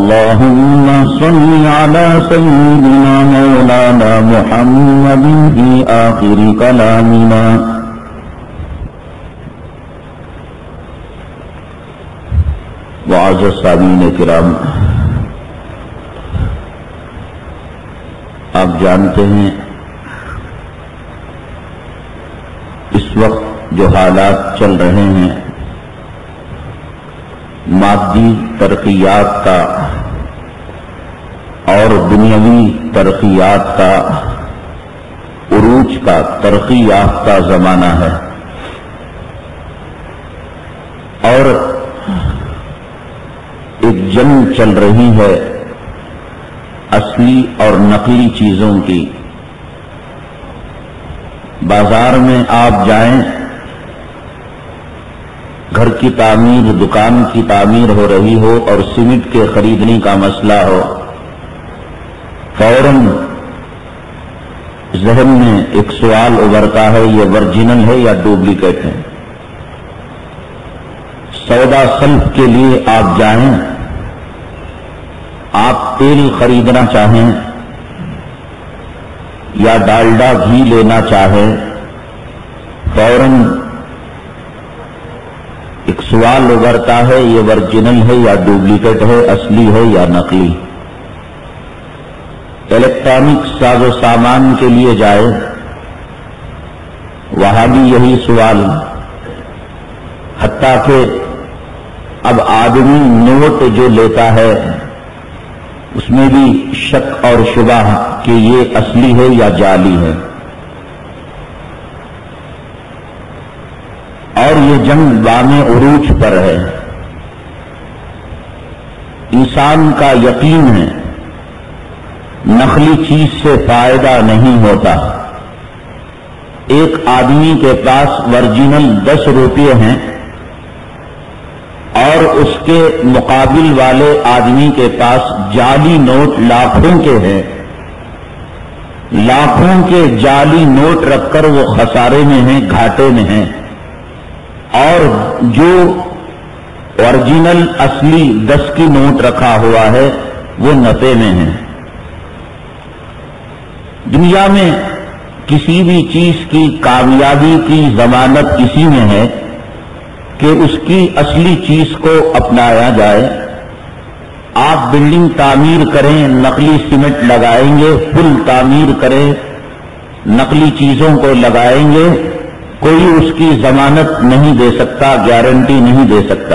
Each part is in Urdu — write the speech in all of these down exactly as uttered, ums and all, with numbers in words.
اللهم صل على سيدنا مولانا محمد في آخر كلامنا. معزز سامعین کرام، آپ جانتے ہیں اس وقت جو حالات چل رہے ہیں مادی ترقیات کا اور دنیاوی ترقیات کا عروج کا ترقی یافتہ زمانہ ہے، اور ایک جنگ چل رہی ہے اصلی اور نقلی چیزوں کی. بازار میں آپ جائیں، گھر کی تعمیر، دکان کی تعمیر ہو رہی ہو اور سیمنٹ کے خریدنے کا مسئلہ ہو، فوراً ذہن میں ایک سوال ابھرتا ہے یہ ورجنل ہے یا ڈپلیکیٹ ہے. سودا سلف کے لیے آپ جائیں، آپ تیل خریدنا چاہیں یا ڈالڈا گھی لینا چاہیں، فوراً ایک سوال ابھرتا ہے یہ ورجنل ہے یا ڈپلیکیٹ ہے، اصلی ہے یا نقلی. الیکٹرانک ساز و سامان کے لیے جائے، وہاں بھی یہی سوال. حتیٰ کہ اب آدمی نوٹ جو لیتا ہے اس میں بھی شک اور شبہ کہ یہ اصلی ہے یا جعلی ہے. اور یہ جنگ بام عروج پر ہے. انسان کا یقین ہے نقلی چیز سے فائدہ نہیں ہوتا. ایک آدمی کے پاس ورجنل دس روپے ہیں اور اس کے مقابل والے آدمی کے پاس جعلی نوٹ لاکھوں کے ہیں. لاکھوں کے جعلی نوٹ رکھ کر وہ خسارے میں ہیں، گھاٹے میں ہیں، اور جو اوریجنل اصلی دس کی نوٹ رکھا ہوا ہے وہ نفع میں ہے. دنیا میں کسی بھی چیز کی کامیابی کی ضمانت اسی میں ہے کہ اس کی اصلی چیز کو اپنایا جائے. آپ بلڈنگ تعمیر کریں، نقلی سیمنٹ لگائیں گے، پل تعمیر کریں، نقلی چیزوں کو لگائیں گے، کوئی اس کی ضمانت نہیں دے سکتا، گارنٹی نہیں دے سکتا.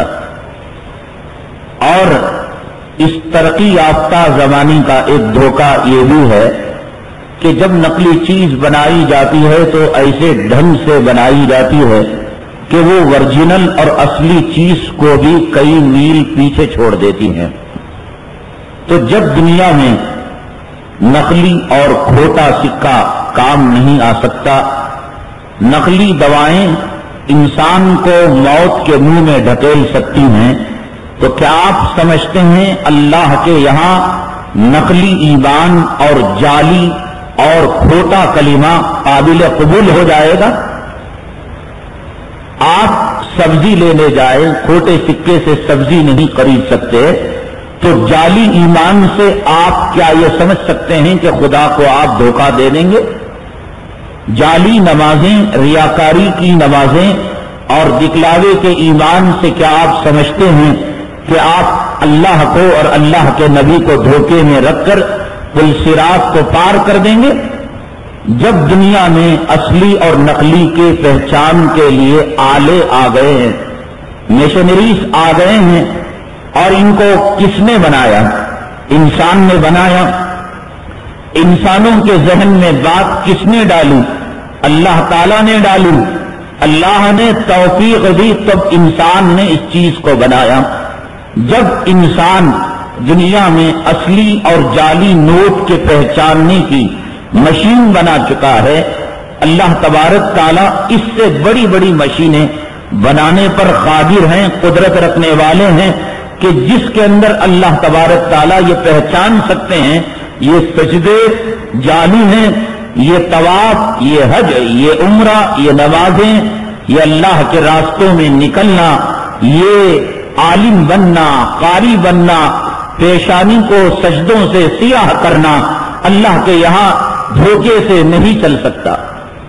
اور اس ترقی یافتہ زمانے کا ایک دھوکہ یہ بھی ہے کہ جب نقلی چیز بنائی جاتی ہے تو ایسے ڈھنگ سے بنائی جاتی ہے کہ وہ ورجنل اور اصلی چیز کو بھی کئی میل پیچھے چھوڑ دیتی ہیں. تو جب دنیا میں نقلی اور کھوٹا سکہ کام نہیں آ سکتا، نقلی دوائیں انسان کو موت کے منہ میں ڈھکیل سکتی ہیں، تو کیا آپ سمجھتے ہیں اللہ کے یہاں نقلی ایمان اور جعلی اور کھوٹا کلمہ قابل قبول ہو جائے گا؟ آپ سبزی لینے جائیں، کھوٹے سکے سے سبزی نہیں خرید سکتے، تو جعلی ایمان سے آپ کیا یہ سمجھ سکتے ہیں کہ خدا کو آپ دھوکہ دے دیں گے؟ جعلی نمازیں، ریاکاری کی نمازیں اور دکھلاوے کے ایمان سے کیا آپ سمجھتے ہیں کہ آپ اللہ کو اور اللہ کے نبی کو دھوکے میں رکھ کر پل صراط کو پار کر دیں گے؟ جب دنیا میں اصلی اور نقلی کے پہچان کے لیے آلے آ گئے ہیں، مشینریز آ گئے ہیں، اور ان کو کس نے بنایا؟ انسان نے بنایا. انسانوں کے ذہن میں بات کس نے ڈالی؟ اللہ تعالیٰ نے ڈالی. اللہ نے توفیق دی تب انسان نے اس چیز کو بنایا. جب انسان دنیا میں اصلی اور جعلی نوٹ کے پہچاننے کی مشین بنا چکا ہے، اللہ تبارک تعالیٰ اس سے بڑی بڑی مشینیں بنانے پر قادر ہیں، قدرت رکھنے والے ہیں کہ جس کے اندر اللہ تبارک تعالیٰ یہ پہچان سکتے ہیں یہ سجدے جعلی ہیں، یہ طواف، یہ حج، یہ عمرہ، یہ نمازیں، یہ اللہ کے راستوں میں نکلنا، یہ عالم بننا، قاری بننا، پیشانی کو سجدوں سے سیاہ کرنا اللہ کے یہاں دھوکے سے نہیں چل سکتا۔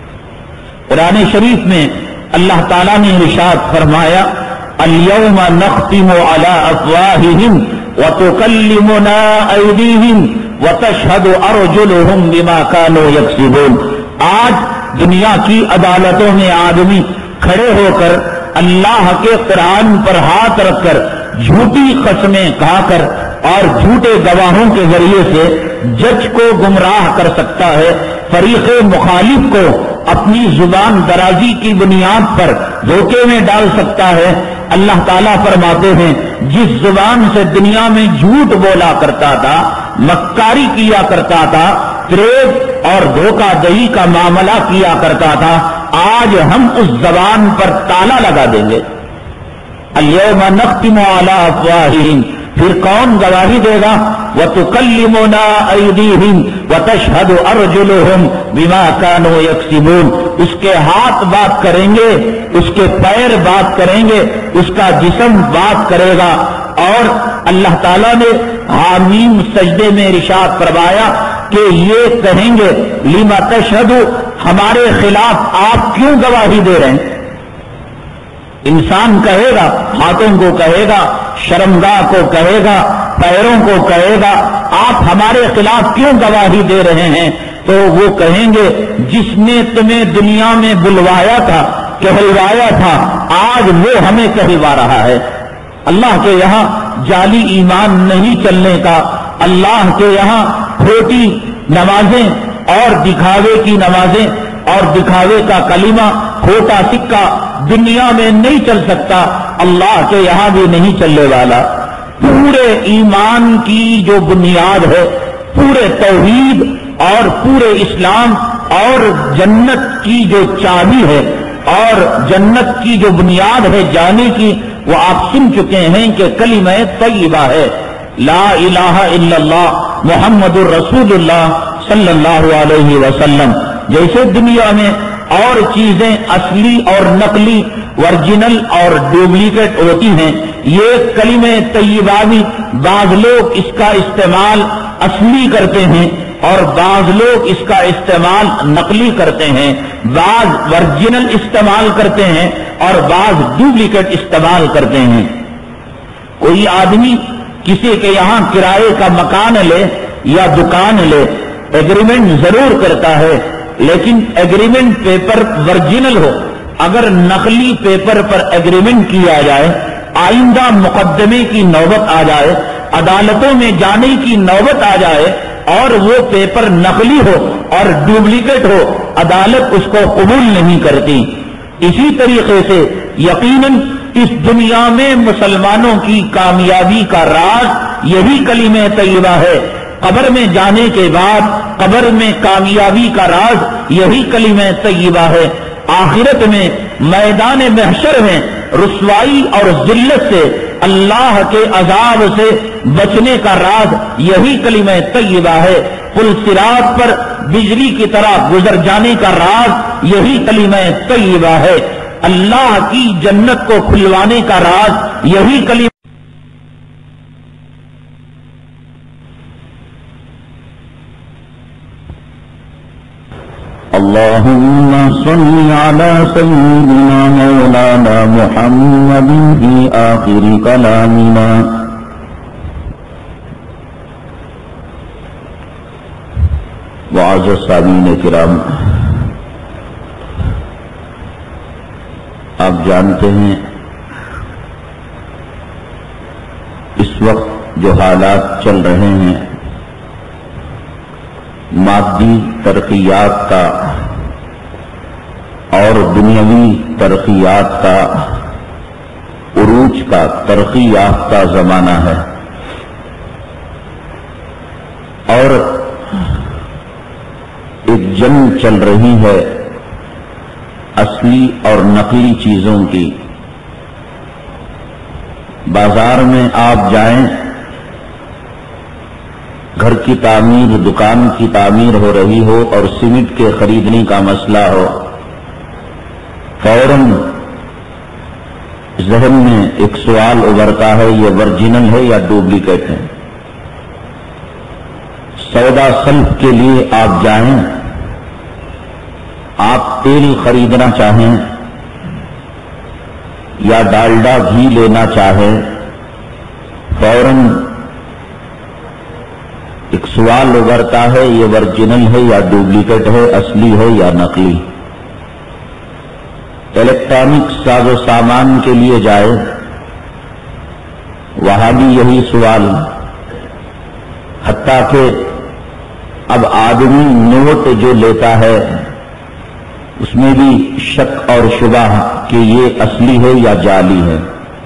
قرآن شریف میں اللہ تعالیٰ نے ارشاد فرمایا اليوم نختم على افواہہم وتکلمنا ایدیہم وتشہد ارجلہم بما كانوا یکسبون۔ آج دنیا کی عدالتوں میں آدمی کھڑے ہو کر اللہ کے قرآن پر ہاتھ رکھ کر جھوٹی قسمیں کھا کر اور جھوٹے گواہوں کے ذریعے سے جج کو گمراہ کر سکتا ہے، فریق مخالف کو اپنی زبان درازی کی بنیاد پر دھوکے میں ڈال سکتا ہے۔ اللہ تعالیٰ فرماتے ہیں جس زبان سے دنیا میں جھوٹ بولا کرتا تھا، مکاری کیا کرتا تھا، فریب اور دھوکہ دہی کا معاملہ کیا کرتا تھا، آج ہم اس زبان پر تالا لگا دیں گے۔ اليوم نختم علی افواہہم، پھر کون گواہی دے گا؟ وتکلمنا ایدیہم وتشہد ارجلہم بما كانوا یکسبون۔ اس کے ہاتھ بات کریں گے، اس کے پیر بات کریں گے، اس کا جسم بات کرے گا۔ اور اللہ تعالیٰ نے حامیم سجدے میں ارشاد فرمایا کہ یہ کہیں گے لما تشہد، ہمارے خلاف آپ کیوں گواہی دے رہے ہیں؟ انسان کہے گا، ہاتھوں کو کہے گا، شرمگاہ کو کہے گا، پیروں کو کہے گا آپ ہمارے خلاف کیوں گواہی دے رہے ہیں؟ تو وہ کہیں گے جس نے تمہیں دنیا میں بلوایا تھا، کہلوایا تھا، آج وہ ہمیں کہلوا رہا ہے۔ اللہ کے یہاں جعلی ایمان نہیں چلنے کا، اللہ کے یہاں کھوٹی نمازیں اور دکھاوے کی نمازیں اور دکھاوے کا کلمہ، کھوٹا سکہ دنیا میں نہیں چل سکتا، اللہ کے یہاں بھی نہیں چلنے والا۔ پورے ایمان کی جو بنیاد ہے، پورے توحید اور پورے اسلام اور جنت کی جو چابی ہے اور جنت کی جو بنیاد ہے جانے کی، وہ آپ سن چکے ہیں کہ کلمہ طیبہ ہے، لا الہ الا اللہ محمد الرسول اللہ صلی اللہ علیہ وسلم۔ جیسے دنیا میں اور چیزیں اصلی اور نقلی، ورجنل اور ڈپلیکیٹ ہوتی ہیں، یہ کلمہ طیبہ بھی بعض لوگ اس کا استعمال اصلی کرتے ہیں اور بعض لوگ اس کا استعمال نقلی کرتے ہیں، بعض ورجنل استعمال کرتے ہیں اور بعض ڈپلیکیٹ استعمال کرتے ہیں۔ کوئی آدمی کسی کے یہاں کرائے کا مکان لے یا دکان لے، ایگریمنٹ ضرور کرتا ہے، لیکن ایگریمنٹ پیپر ورجنل ہو۔ اگر نقلی پیپر پر ایگریمنٹ کیا جائے، آئندہ مقدمے کی نوبت آ جائے، عدالتوں میں جانے کی نوبت آ جائے اور وہ پیپر نقلی ہو اور ڈپلیکیٹ ہو، عدالت اس کو قبول نہیں کرتی۔ اسی طریقے سے یقیناً اس دنیا میں مسلمانوں کی کامیابی کا راز یہی کلمہ طیبہ ہے۔ قبر میں جانے کے بعد قبر میں کامیابی کا راز یہی کلمہ طیبہ ہے۔ آخرت میں میدان محشر میں رسوائی اور ذلت سے، اللہ کے عذاب سے بچنے کا راز یہی کلمہ طیبہ ہے۔ پل صراط پر بجلی کی طرح گزر جانے کا راز یہی کلمہ طیبہ ہے۔ اللہ کی جنت کو کھلوانے کا راز یہی کلمہ اللهم صل على سيدنا مولانا محمد في آخر كلامنا معزز سامعین کرام، آپ جانتے ہیں اس وقت جو حالات چل رہے ہیں، مادی ترقیات کا اور دنیاوی ترقیات کا عروج کا ترقی یافتہ زمانہ ہے، اور ایک جنگ چل رہی ہے اصلی اور نقلی چیزوں کی۔ بازار میں آپ جائیں، گھر کی تعمیر، دکان کی تعمیر ہو رہی ہو اور سیمنٹ کے خریدنے کا مسئلہ ہو، فوراً ذہن میں ایک سوال ابھرتا ہے، یہ ورجنل ہے یا ڈپلیکیٹ ہے؟ سودا سلف کے لیے آپ جائیں، آپ تیل خریدنا چاہیں یا ڈالڈا گھی لینا چاہیں، فوراً ایک سوال ابھرتا ہے یہ ورجنل ہے یا ڈپلیکیٹ ہے، اصلی ہے یا نقلی۔ الیکٹرانک ساز و سامان کے لیے جائے، وہاں بھی یہی سوال، حتیٰ کہ اب آدمی نوٹ جو لیتا ہے اس میں بھی شک اور شبہ کہ یہ اصلی ہے یا جعلی ہے۔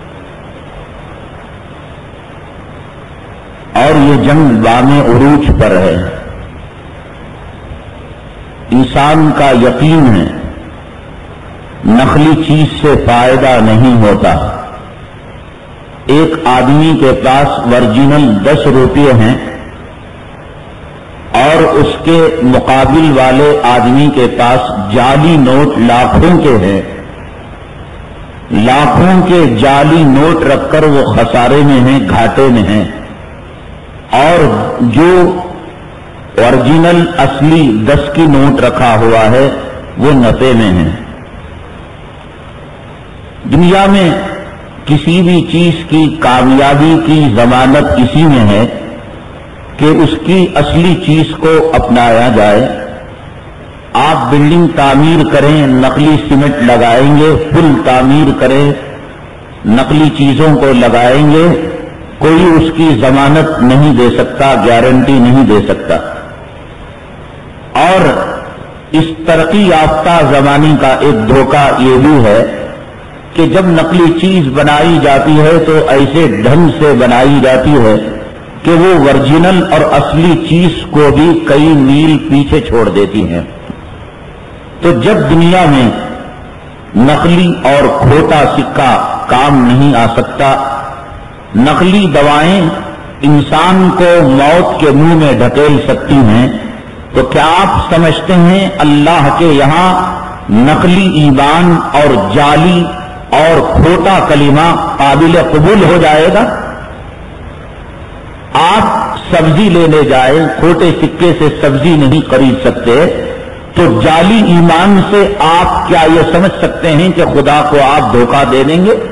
اور یہ جنگ بام عروج پر ہے۔ انسان کا یقین ہے نقلی چیز سے فائدہ نہیں ہوتا۔ ایک آدمی کے پاس ورجنل دس روپے ہیں اور اس کے مقابل والے آدمی کے پاس جعلی نوٹ لاکھوں کے ہیں، لاکھوں کے جعلی نوٹ رکھ کر وہ خسارے میں ہیں، گھاٹے میں ہیں، اور جو اوریجنل اصلی دس کی نوٹ رکھا ہوا ہے وہ نفے میں ہے۔ دنیا میں کسی بھی چیز کی کامیابی کی ضمانت اسی میں ہے کہ اس کی اصلی چیز کو اپنایا جائے۔ آپ بلڈنگ تعمیر کریں، نقلی سیمنٹ لگائیں گے، پل تعمیر کریں، نقلی چیزوں کو لگائیں گے، کوئی اس کی ضمانت نہیں دے سکتا، گارنٹی نہیں دے سکتا۔ اور اس ترقی یافتہ زمانے کا ایک دھوکہ یہ بھی ہے کہ جب نقلی چیز بنائی جاتی ہے تو ایسے ڈھنگ سے بنائی جاتی ہے کہ وہ ورجنل اور اصلی چیز کو بھی کئی میل پیچھے چھوڑ دیتی ہیں۔ تو جب دنیا میں نقلی اور کھوٹا سکہ کام نہیں آ سکتا، نقلی دوائیں انسان کو موت کے منہ میں ڈھکیل سکتی ہیں، تو کیا آپ سمجھتے ہیں اللہ کے یہاں نقلی ایمان اور جعلی اور کھوٹا کلمہ قابل قبول ہو جائے گا؟ آپ سبزی لینے جائیں، کھوٹے سکے سے سبزی نہیں خرید سکتے، تو جعلی ایمان سے آپ کیا یہ سمجھ سکتے ہیں کہ خدا کو آپ دھوکہ دے دیں گے؟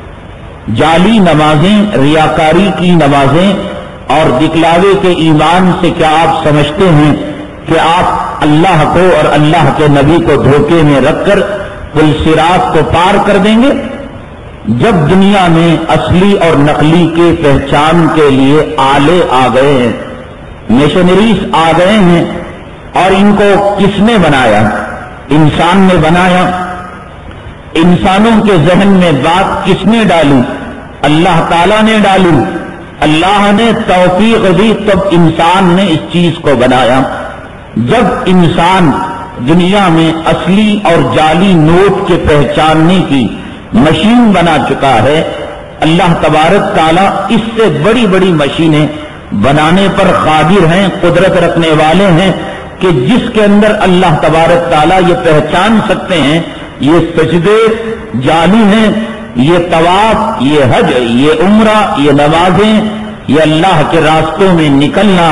جعلی نمازیں، ریاکاری کی نمازیں اور دکھلاوے کے ایمان سے کیا آپ سمجھتے ہیں کہ آپ اللہ کو اور اللہ کے نبی کو دھوکے میں رکھ کر پل صراط کو پار کر دیں گے؟ جب دنیا میں اصلی اور نقلی کے پہچان کے لیے آلے آ گئے ہیں، مشنریز آ گئے ہیں، اور ان کو کس نے بنایا؟ انسان نے بنایا۔ انسانوں کے ذہن میں بات کس نے ڈالی؟ اللہ تعالیٰ نے ڈالی۔ اللہ نے توفیق دی تب انسان نے اس چیز کو بنایا۔ جب انسان دنیا میں اصلی اور جعلی نوٹ کے پہچاننے کی مشین بنا چکا ہے، اللہ تبارک تعالیٰ اس سے بڑی بڑی مشینیں بنانے پر قادر ہیں، قدرت رکھنے والے ہیں، کہ جس کے اندر اللہ تبارک تعالیٰ یہ پہچان سکتے ہیں یہ سجدے جعلی ہیں، یہ طواف، یہ حج، یہ عمرہ، یہ نمازیں، یہ اللہ کے راستوں میں نکلنا،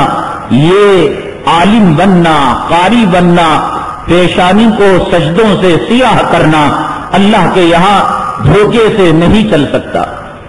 یہ عالم بننا، قاری بننا، پیشانی کو سجدوں سے سیاہ کرنا، اللہ کے یہاں دھوکے سے نہیں چل سکتا۔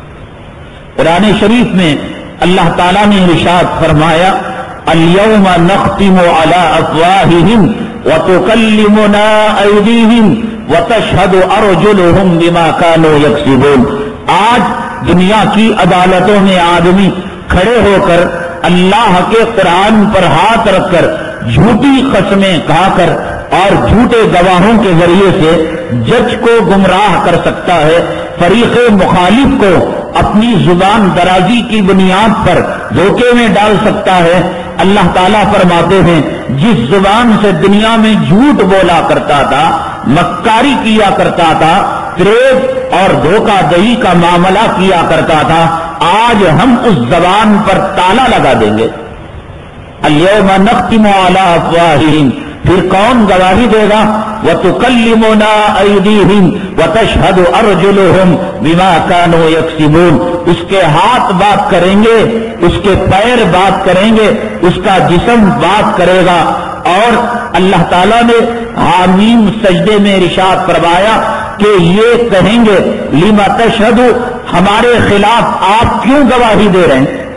قرآن شریف میں اللہ تعالیٰ نے ارشاد فرمایا، اليوم نختم على افواههم وتكلمنا ايديهم وتشهد ارجلهم بما كانوا يكسبون۔ آج دنیا کی عدالتوں میں آدمی کھڑے ہو کر اللہ کے قرآن پر ہاتھ رکھ کر جھوٹی قسمیں کھا کر اور جھوٹے گواہوں کے ذریعے سے جج کو گمراہ کر سکتا ہے، فریق مخالف کو اپنی زبان درازی کی بنیاد پر دھوکے میں ڈال سکتا ہے۔ اللہ تعالیٰ فرماتے ہیں جس زبان سے دنیا میں جھوٹ بولا کرتا تھا، مکاری کیا کرتا تھا، فریب اور دھوکہ دہی کا معاملہ کیا کرتا تھا، آج ہم اس زبان پر تالا لگا دیں گے۔ اليوم نختم على افواههم، پھر کون گواہی دے گا؟ وَتُكَلِّمُنَا أَيْدِيهِمْ وَتَشْهَدُ أَرْجُلُهُمْ بِمَا كَانُوا يَكْسِبُونَ، اس کے ہاتھ بات کریں گے، اس کے پیر بات کریں گے، اس کا جسم بات کرے گا۔ اور اللہ تعالیٰ نے حامیم سجدے میں ارشاد فرمایا کہ یہ کہیں گے لما تشہدو، ہمارے خلاف آپ کیوں گواہی دے رہے ہیں؟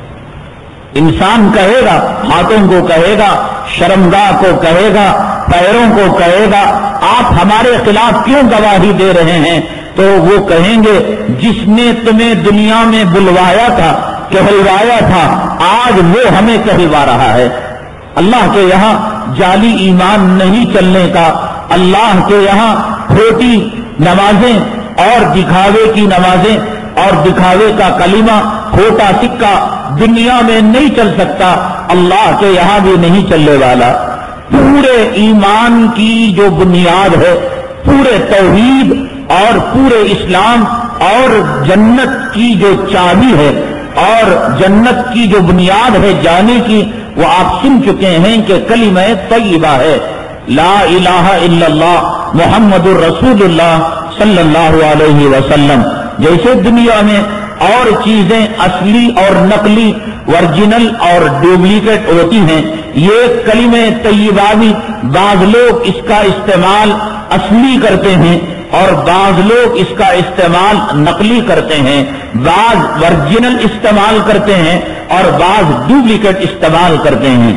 انسان کہے گا، ہاتھوں کو کہے گا، شرمگاہ کو کہے گا، پیروں کو کہے گا، آپ ہمارے خلاف کیوں گواہی دے رہے ہیں؟ تو وہ کہیں گے جس نے تمہیں دنیا میں بلوایا تھا، کہلوایا تھا، آج وہ ہمیں کہلوا رہا ہے۔ اللہ کے یہاں جعلی ایمان نہیں چلنے کا، اللہ کے یہاں کھوٹی نمازیں اور دکھاوے کی نمازیں اور دکھاوے کا کلمہ، کھوٹا سکہ دنیا میں نہیں چل سکتا، اللہ کے یہاں بھی نہیں چلنے والا۔ پورے ایمان کی جو بنیاد ہے، پورے توحید اور پورے اسلام اور جنت کی جو چابی ہے اور جنت کی جو بنیاد ہے جانے کی، وہ آپ سن چکے ہیں کہ کلمہ طیبہ ہے، لا الہ الا اللہ محمد الرسول اللہ صلی اللہ علیہ وسلم۔ جیسے دنیا میں اور چیزیں اصلی اور نقلی، ورجنل اور ڈپلیکیٹ ہوتی ہیں، یہ کلمہ طیبہ بھی بعض لوگ اس کا استعمال اصلی کرتے ہیں اور بعض لوگ اس کا استعمال نقلی کرتے ہیں، بعض ورجنل استعمال کرتے ہیں اور بعض ڈپلیکیٹ استعمال کرتے ہیں۔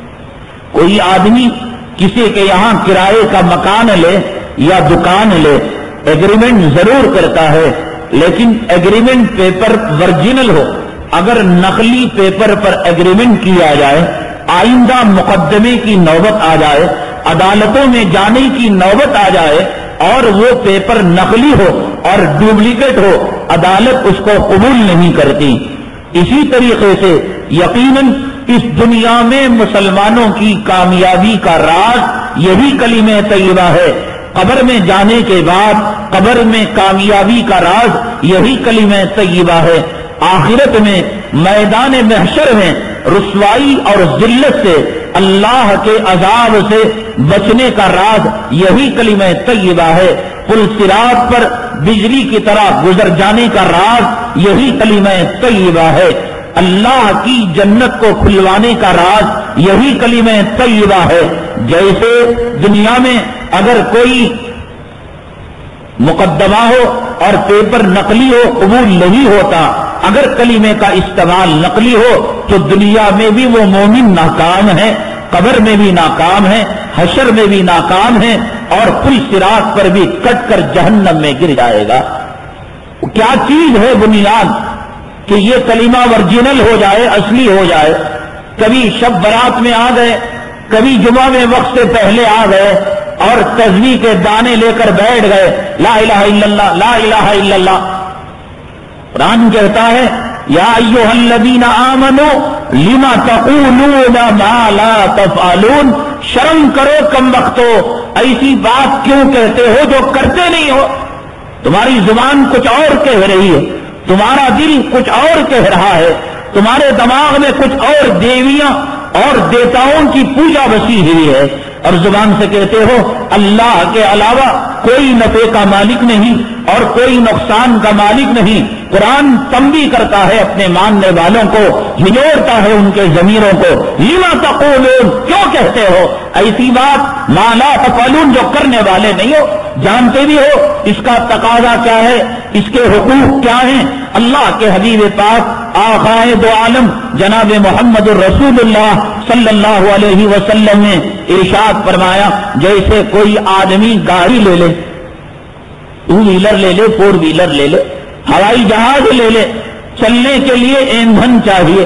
کوئی آدمی کسی کے یہاں کرائے کا مکان لے یا دکان لے، ایگریمنٹ ضرور کرتا ہے، لیکن ایگریمنٹ پیپر ورجنل ہو۔ اگر نقلی پیپر پر ایگریمنٹ کیا جائے، آئندہ مقدمے کی نوبت آ جائے، عدالتوں میں جانے کی نوبت آ جائے اور وہ پیپر نقلی ہو اور ڈپلیکیٹ ہو، عدالت اس کو قبول نہیں کرتی۔ اسی طریقے سے یقیناً اس دنیا میں مسلمانوں کی کامیابی کا راز یہی کلمہ طیبہ ہے۔ قبر میں جانے کے بعد قبر میں کامیابی کا راز یہی کلمہ طیبہ ہے۔ آخرت میں میدان محشر میں رسوائی اور ذلت سے، اللہ کے عذاب سے بچنے کا راز یہی کلمہ طیبہ ہے۔ پل صراط پر بجلی کی طرح گزر جانے کا راز یہی کلمہ طیبہ ہے۔ اللہ کی جنت کو کھلوانے کا راز یہی کلمہ طیبہ ہے۔ جیسے دنیا میں اگر کوئی مقدمہ ہو اور پیپر نقلی ہو، قبول نہیں ہوتا، اگر کلمے کا استعمال نقلی ہو تو دنیا میں بھی وہ مومن ناکام ہے، قبر میں بھی ناکام ہے، حشر میں بھی ناکام ہے اور پل صراط پر بھی کٹ کر جہنم میں گر جائے گا۔ کیا چیز ہے بنیاد کہ یہ کلمہ ورجنل ہو جائے، اصلی ہو جائے؟ کبھی شب برات میں آ گئے، کبھی جمعہ میں وقت سے پہلے آ گئے اور تسبیح کے دانے لے کر بیٹھ گئے، لا الہ الا اللہ لا الہ الا اللہ۔ قرآن کہتا ہے یا ایھا الذین آمنوا لما تقولون ما لا تفعلون، شرم کرو کم وقتو، ایسی بات کیوں کہتے ہو جو کرتے نہیں ہو؟ تمہاری زبان کچھ اور کہہ رہی ہے، تمہارا دل کچھ اور کہہ رہا ہے، تمہارے دماغ میں کچھ اور دیویاں اور دیوتاؤں کی پوجا بسی ہوئی ہے، اور زبان سے کہتے ہو اللہ کے علاوہ کوئی نفع کا مالک نہیں اور کوئی نقصان کا مالک نہیں۔ قرآن تنبیہ کرتا ہے اپنے ماننے والوں کو، ہجوڑتا ہے ان کے ضمیروں کو، لما تقولون، کیوں کہتے ہو ایسی بات ما لا تفعلون، جو کرنے والے نہیں ہو، جانتے بھی ہو اس کا تقاضا کیا ہے، اس کے حقوق کیا ہیں۔ اللہ کے حبیب پاک آقائے دو عالم جناب محمد الرسول اللہ صلی اللہ علیہ وسلم نے ارشاد فرمایا، جیسے کوئی آدمی گاڑی لے لے، ٹو ویلر لے لے، فور ویلر لے لے، ہوائی جہاز لے لے، چلنے کے لیے ایندھن چاہیے،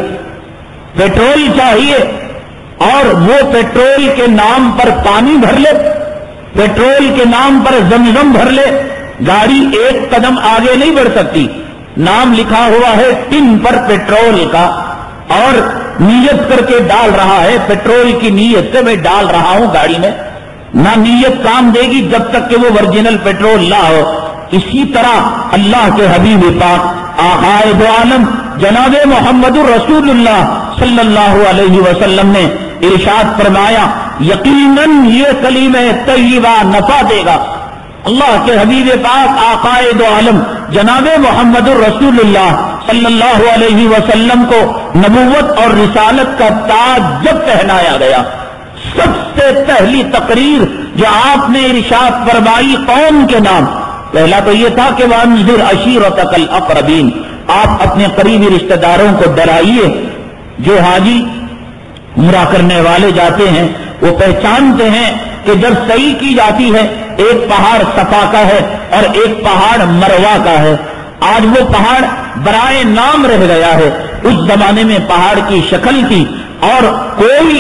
پیٹرول چاہیے، اور وہ پیٹرول کے نام پر پانی بھر لے، پیٹرول کے نام پر زمزم بھر لے، گاڑی ایک قدم آگے نہیں بڑھ سکتی۔ نام لکھا ہوا ہے ٹن پر پیٹرول کا، اور نیت کر کے ڈال رہا ہے، پیٹرول کی نیت سے میں ڈال رہا ہوں گاڑی میں، نہ نیت کام دے گی جب تک کہ وہ ورجنل پیٹرول نہ ہو۔ اسی طرح اللہ کے حبیب پاک آقائے دو عالم جناب محمد الرسول اللہ صلی اللہ علیہ وسلم نے ارشاد فرمایا، یقیناً یہ کلمہ طیبہ نفع دے گا۔ اللہ کے حبیب پاک آقائے دو عالم جناب محمد الرسول اللہ صلی اللہ علیہ وسلم کو نبوت اور رسالت کا تاج جب پہنایا گیا، سب سے پہلی تقریر جو آپ نے ارشاد فرمائی قوم کے نام، پہلا تو یہ تھا کہ وانذر عشیرتک الاقربین، آپ اپنے قریبی رشتہ داروں کو ڈرائیے۔ جو حاجی عمرہ کرنے والے جاتے ہیں وہ پہچانتے ہیں کہ جب صحیح کی جاتی ہے ایک پہاڑ صفا کا ہے اور ایک پہاڑ مروہ کا ہے۔ آج وہ پہاڑ برائے نام رہ گیا ہے، اس زمانے میں پہاڑ کی شکل تھی، اور کوئی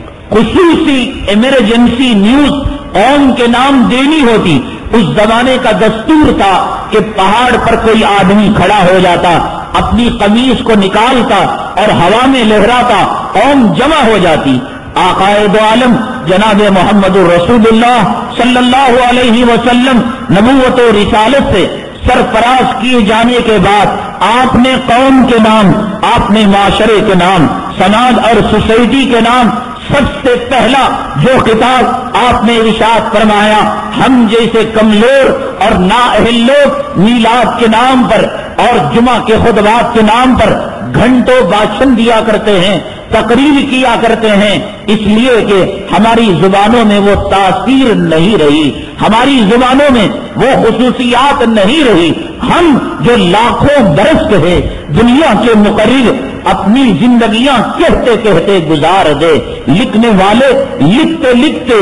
خصوصی ایمرجنسی نیوز قوم کے نام دینی ہوتی، اس زمانے کا دستور تھا کہ پہاڑ پر کوئی آدمی کھڑا ہو جاتا، اپنی قمیص کو نکالتا اور ہوا میں لہراتا، قوم جمع ہو جاتی۔ آقائے دو عالم جناب محمد رسول اللہ صلی اللہ علیہ وسلم نبوت و رسالت سے سرفراز کیے جانے کے بعد آپ نے قوم کے نام، آپ نے معاشرے کے نام، سماج اور سوسائٹی کے نام، سب سے پہلا جو خطاب آپ نے ارشاد فرمایا، ہم جیسے کمزور اور نااہل لوگ میلاد کے نام پر اور جمعہ کے خطبات کے نام پر گھنٹوں بھاشن دیا کرتے ہیں، تقریر کیا کرتے ہیں، اس لیے کہ ہماری زبانوں میں وہ تاثیر نہیں رہی، ہماری زبانوں میں وہ خصوصیات نہیں رہی۔ ہم جو لاکھوں برس کے دنیا کے مقرر اپنی زندگیاں کہتے کہتے گزار دے، لکھنے والے لکھتے لکھتے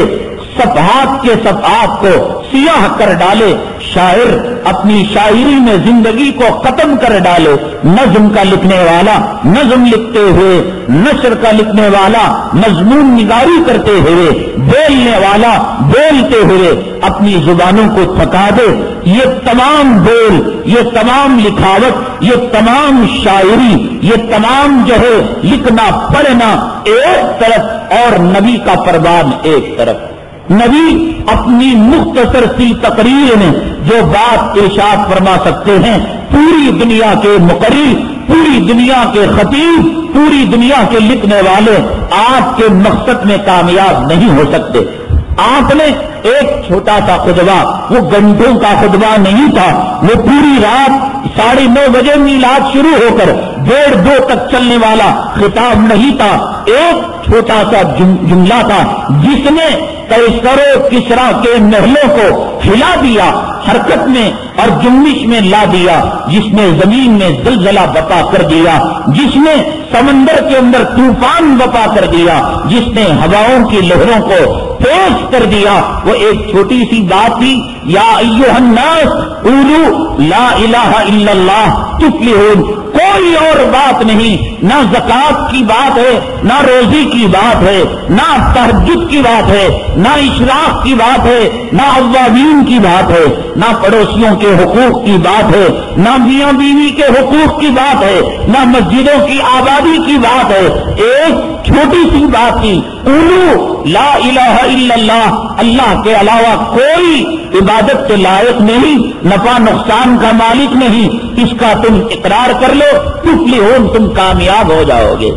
صفحات کے صفحات کو سیاہ کر ڈالے، شاعر اپنی شاعری میں زندگی کو ختم کر ڈالے، نظم کا لکھنے والا نظم لکھتے ہوئے، نثر کا لکھنے والا مضمون نگاری کرتے ہوئے، بولنے والا بولتے ہوئے اپنی زبانوں کو تھکا دے۔ یہ تمام بول، یہ تمام لکھاوٹ، یہ تمام شاعری، یہ تمام جو ہے لکھنا پڑھنا ایک طرف اور نبی کا فرمان ایک طرف۔ نبی اپنی مختصر سی تقریر میں جو بات ارشاد فرما سکتے ہیں، پوری دنیا کے مقرر، پوری دنیا کے خطیب، پوری دنیا کے لکھنے والے آپ کے مقصد میں کامیاب نہیں ہو سکتے۔ آپ نے ایک چھوٹا سا خطبہ، وہ گھنٹوں کا خطبہ نہیں تھا، وہ پوری رات ساڑھے نو بجے میلاد شروع ہو کر ڈیڑھ دو تک چلنے والا خطاب نہیں تھا، ایک چھوٹا سا جملہ تھا جس نے قیصر و کسریٰ کے محلوں کو ہلا دیا، حرکت میں اور جنبش میں لا دیا، جس نے زمین میں زلزلہ بپا کر دیا، جس نے سمندر کے اندر طوفان بپا کر دیا، جس نے ہواؤں کی لہروں کو تیز کر دیا۔ وہ ایک چھوٹی سی بات تھی، یا ایھا الناس قولوا لا الہ الا اللہ تفلحون، کوئی اور بات نہیں، نہ زکوٰۃ کی بات ہے، نہ روزی کی بات ہے، نہ تہجد کی بات ہے، نہ اشراق کی بات ہے، نہ اوابین کی بات ہے، نہ پڑوسیوں کے حقوق کی بات ہے، نہ میاں بیوی کے حقوق کی بات ہے، نہ مسجدوں کی آبادی کی بات ہے، ایک چھوٹی سی بات تھی، قولوا لا الہ الا اللہ، اللہ کے علاوہ کوئی عبادت کے لائق نہیں، نفع نقصان کا مالک نہیں، اس کا تم اقرار کر لو، تفلحون، تم کامیاب ہو جاؤ گے۔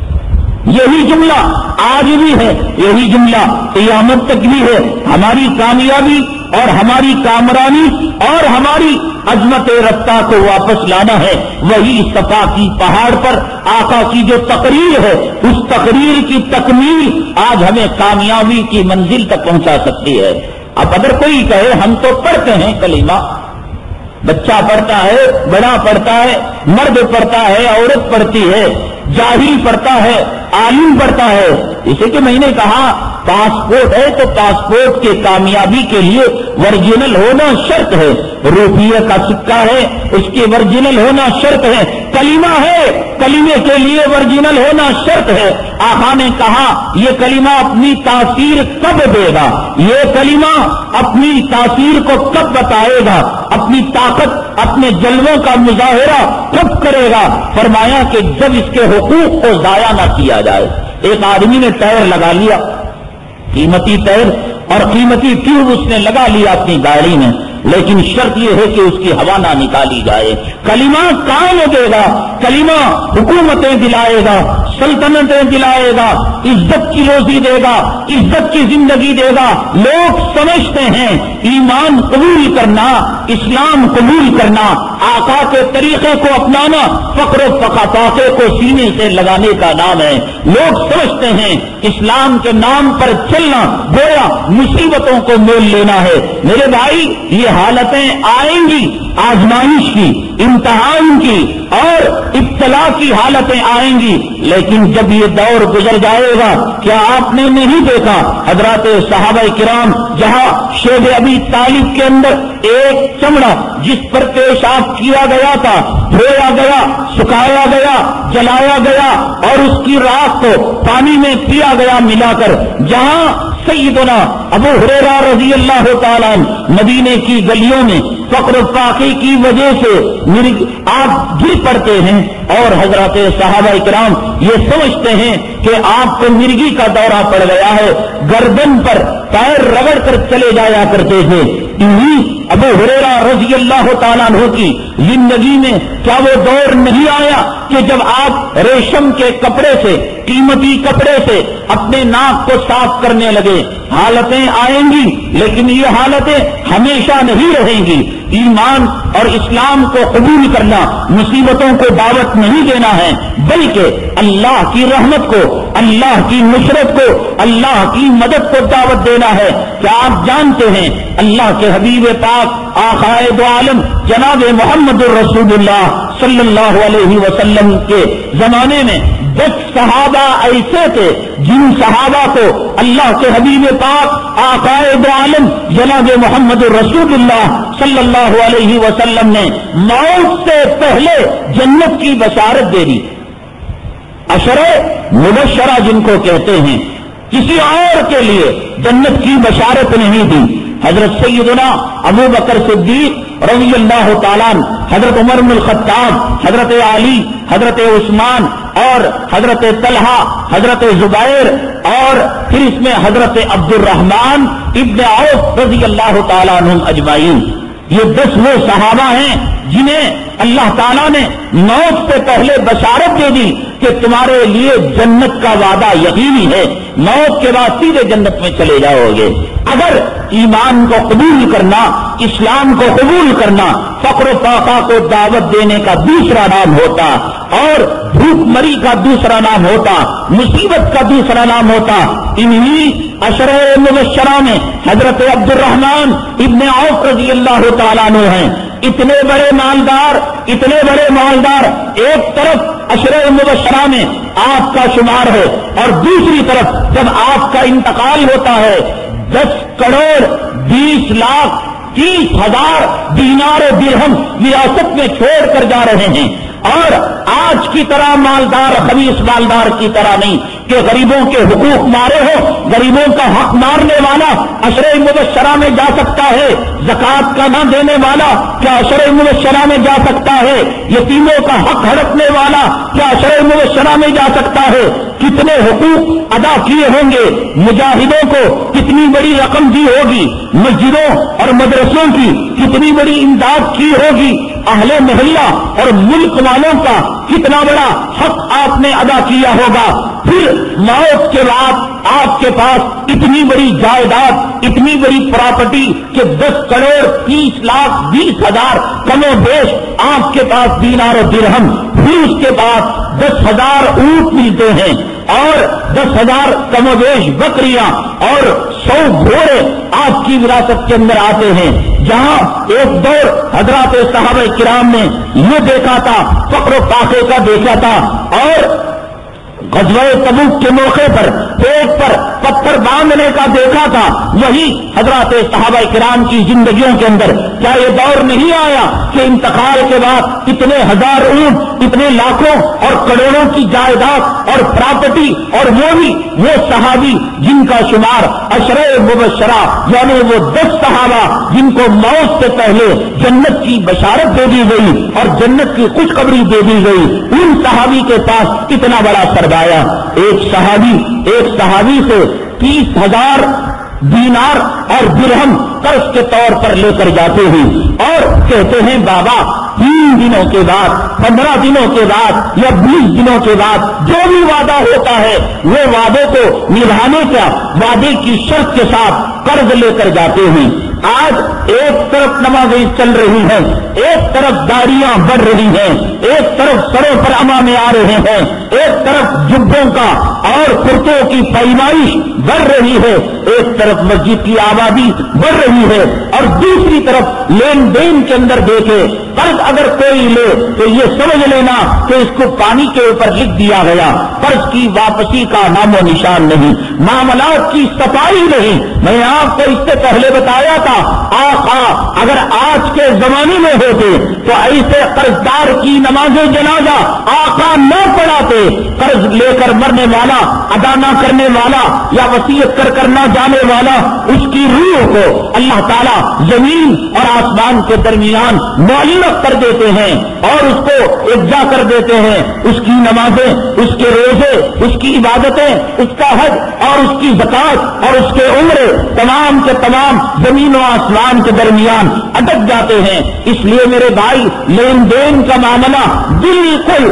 یہی جملہ آج بھی ہے، یہی جملہ قیامت تک بھی ہے۔ ہماری کامیابی اور ہماری کامرانی اور ہماری عظمت رفتہ کو واپس لانا ہے، وہی صفا کی پہاڑ پر آقا کی جو تقریر ہے، اس تقریر کی تکمیل آج ہمیں کامیابی کی منزل تک پہنچا سکتی ہے۔ اب اگر کوئی کہے ہم تو پڑھتے ہیں کلمہ، بچہ پڑھتا ہے، بڑا پڑھتا ہے، مرد پڑھتا ہے، عورت پڑھتی ہے، جاہل پڑھتا ہے، عالم پڑھتا ہے، جیسے کہ میں نے کہا پاسپورٹ ہے تو پاسپورٹ کے کامیابی کے لیے ورجنل ہونا شرط ہے، روپیے کا سکہ ہے اس کے ورجنل ہونا شرط ہے، کلمہ ہے کلمے کے لیے ورجنل ہونا شرط ہے۔ آقا نے کہا یہ کلمہ اپنی تاثیر کب دے گا، یہ کلمہ اپنی تاثیر کو کب بتائے گا، اپنی طاقت اپنے جلووں کا مظاہرہ کب کرے گا؟ فرمایا کہ جب اس کے حقوق کو ضائع نہ کیا جائے۔ ایک آدمی نے ٹائر لگا لیا، قیمتی ٹائر اور قیمتی ٹیوب اس نے لگا لیا اپنی گاڑی میں، لیکن شرط یہ ہے کہ اس کی ہوا نہ نکالی جائے۔ کلمہ کام دے گا، کلمہ حکومتیں دلائے گا، سلطنتیں دلائے گا، عزت کی روزی دے گا، عزت کی زندگی دے گا۔ لوگ سمجھتے ہیں ایمان قبول کرنا، اسلام قبول کرنا، آقا کے طریقے کو اپنانا فقر و فقاقے کو سینے سے لگانے کا نام ہے۔ لوگ سمجھتے ہیں اسلام کے نام پر چلنا گویا مصیبتوں کو مول لینا ہے۔ میرے بھائی، یہ حالتیں آئیں گی، آزمائش کی، امتحان کی اور ابتلا کی حالتیں آئیں گی، لیکن جب یہ دور گزر جائے گا، کیا آپ نے نہیں دیکھا حضرات صحابہ کرام جہاں شیب ابی طالب کے اندر ایک چمڑا جس پر پیشاب کیا گیا تھا دھویا گیا، سکھایا گیا، جلایا گیا اور اس کی راکھ کو پانی میں پیا گیا ملا کر، جہاں سیدنا ابو ہریرہ رضی اللہ تعالیٰ مدینے کی گلیوں میں فقر و فاقے کی وجہ سے مرغ آپ گر پڑتے ہیں اور حضرات صحابہ کرام یہ سمجھتے ہیں کہ آپ کو مرغی کا دورہ پڑ گیا ہے، گردن پر پیر رگڑ کر چلے جایا کرتے تھے۔ انہی ابو ہریرہ رضی اللہ تعالیٰ عنہ کی زندگی میں کیا وہ دور نہیں آیا کہ جب آپ ریشم کے کپڑے سے، قیمتی کپڑے سے اپنے ناک کو صاف کرنے لگے؟ حالتیں آئیں گی لیکن یہ حالتیں ہمیشہ نہیں رہیں گی۔ ایمان اور اسلام کو قبول کرنا مصیبتوں کو دعوت نہیں دینا ہے، بلکہ اللہ کی رحمت کو، اللہ کی نصرت کو، اللہ کی مدد کو دعوت دینا ہے۔ کیا آپ جانتے ہیں اللہ کے حبیب پاک آقائے دو عالم جناب محمد الرسول اللہ صلی اللہ علیہ وسلم کے زمانے میں دس صحابہ ایسے تھے جن صحابہ کو اللہ کے حبیب پاک آقائے دو عالم جناب محمد الرسول اللہ صلی اللہ علیہ وسلم نے موت سے پہلے جنت کی بشارت دے دی۔ عشرہ مبشرہ جن کو کہتے ہیں، کسی اور کے لیے جنت کی بشارت نہیں دی۔ حضرت سیدنا ابو بکر صدیق رضی اللہ تعالیٰ، حضرت عمر بن الخطاب، حضرت علی، حضرت عثمان اور حضرت طلحہ، حضرت زبیر اور پھر اس میں حضرت عبد الرحمن ابن عوف رضی اللہ تعالیٰ عنہم اجمعین، یہ دس وہ صحابہ ہیں جنہیں اللہ تعالیٰ نے موت سے پہلے بشارت دے دی کہ تمہارے لیے جنت کا وعدہ یقینی ہے، موت کے بعد سیدھے جنت میں چلے جاؤ گے۔ اگر ایمان کو قبول کرنا، اسلام کو قبول کرنا فقر و فاقہ کو دعوت دینے کا دوسرا نام ہوتا اور بھوک مری کا دوسرا نام ہوتا، مصیبت کا دوسرا نام ہوتا، انہی عشرہ مبشرہ میں حضرت عبد الرحمن ابن عوف رضی اللہ تعالیٰ عنہ ہیں۔ اتنے بڑے مالدار، اتنے بڑے مالدار، ایک طرف عشرہ مبشرہ میں آپ کا شمار ہے اور دوسری طرف جب آپ کا انتقال ہوتا ہے دس کروڑ بیس لاکھ تیس ہزار دینار و درہم وراثت میں چھوڑ کر جا رہے ہیں، اور آج کی طرح مالدار خبیث مالدار کی طرح نہیں کہ غریبوں کے حقوق مارے ہو، غریبوں کا حق مارنے والا عشرہ مبشرہ میں جا سکتا ہے، زکوٰۃ کا نہ دینے والا کیا عشرہ مبشرہ میں جا سکتا ہے، یتیموں کا حق ہڑپنے والا کیا عشرہ مبشرہ میں جا سکتا ہے؟ کتنے حقوق ادا کیے ہوں گے، مجاہدوں کو کتنی بڑی رقم دی ہوگی، مسجدوں اور مدرسوں کی کتنی بڑی امداد کی ہوگی، اہل محلہ اور ملک والوں کا کتنا بڑا حق آپ نے ادا کیا ہوگا۔ پھر موت کے بعد آپ کے پاس اتنی بڑی جائیداد، اتنی بڑی پراپرٹی کہ دس کروڑ تیس لاکھ بیس ہزار کم و بیش آپ کے پاس دینار و درہم، پھر اس کے بعد دس ہزار اونٹ ملتے ہیں اور دس ہزار کم و بیش بکریاں اور سو گھوڑے آپ کی وراثت کے اندر آتے ہیں۔ جہاں ایک دور حضرات صحابہ کرام نے یہ دیکھا تھا، فقر و فاقے کا دیکھا تھا، اور غزوہ تبوک کے موقع پر پیٹ پر پتھر باندھنے کا دیکھا تھا، وہی حضرات صحابہ کرام کی زندگیوں کے اندر کیا یہ دور نہیں آیا کہ انتقال کے بعد اتنے ہزار اونٹ، اتنے لاکھوں اور کروڑوں کی جائیداد اور پراپرٹی، اور وہ بھی وہ صحابی جن کا شمار عشرہ مبشرہ یعنی وہ دس صحابہ جن کو موت سے پہلے جنت کی بشارت دے دی گئی اور جنت کی خوشخبری دے دی گئی، ان صحابی کے پاس اتنا بڑا سرمایہ، ایک صحابی ایک صحابی سے تیس ہزار دینار اور درہم قرض کے طور پر لے کر جاتے ہیں اور کہتے ہیں بابا تین دنوں کے بعد، پندرہ دنوں کے بعد یا بیس دنوں کے بعد جو بھی وعدہ ہوتا ہے وہ وعدے کو نبھانے کا وعدے کی شرط کے ساتھ قرض لے کر جاتے ہیں۔ آج ایک طرف نمازیں چل رہی ہیں، ایک طرف داڑیاں بڑھ رہی ہیں، ایک طرف سروں پر امامے آ رہے ہیں، ایک طرف جبوں کا اور کرتوں کی پیمائش بڑھ رہی ہے، ایک طرف مسجد کی آبادی بڑھ رہی ہے اور دوسری طرف لین دین کے اندر دیکھے قرض اگر کوئی لے تو یہ سمجھ لینا کہ اس کو پانی کے اوپر لکھ دیا گیا، قرض کی واپسی کا نام و نشان نہیں، معاملات کی صفائی نہیں۔ میں نے آپ کو اس سے پہلے بتایا تھا آقا اگر آج کے زمانے میں ہوتے تو ایسے قرضدار کی نماز جنازہ آقا نہ پڑھاتے۔ قرض لے کر مرنے والا، ادا نہ کرنے والا یا وصیت کر کر نہ جانے والا، اس کی روح کو اللہ تعالیٰ زمین اور آسمان کے درمیان معلق کر دیتے ہیں اور اس کو اجزا کر دیتے ہیں۔ اس کی نمازیں، اس کے روزے، اس کی عبادتیں، اس کا حج اور اس کی زکات اور اس کے عمرے تمام کے تمام زمین و آسمان کے درمیان اٹک جاتے ہیں۔ اس لیے میرے بھائی لین دین کا معاملہ بالکل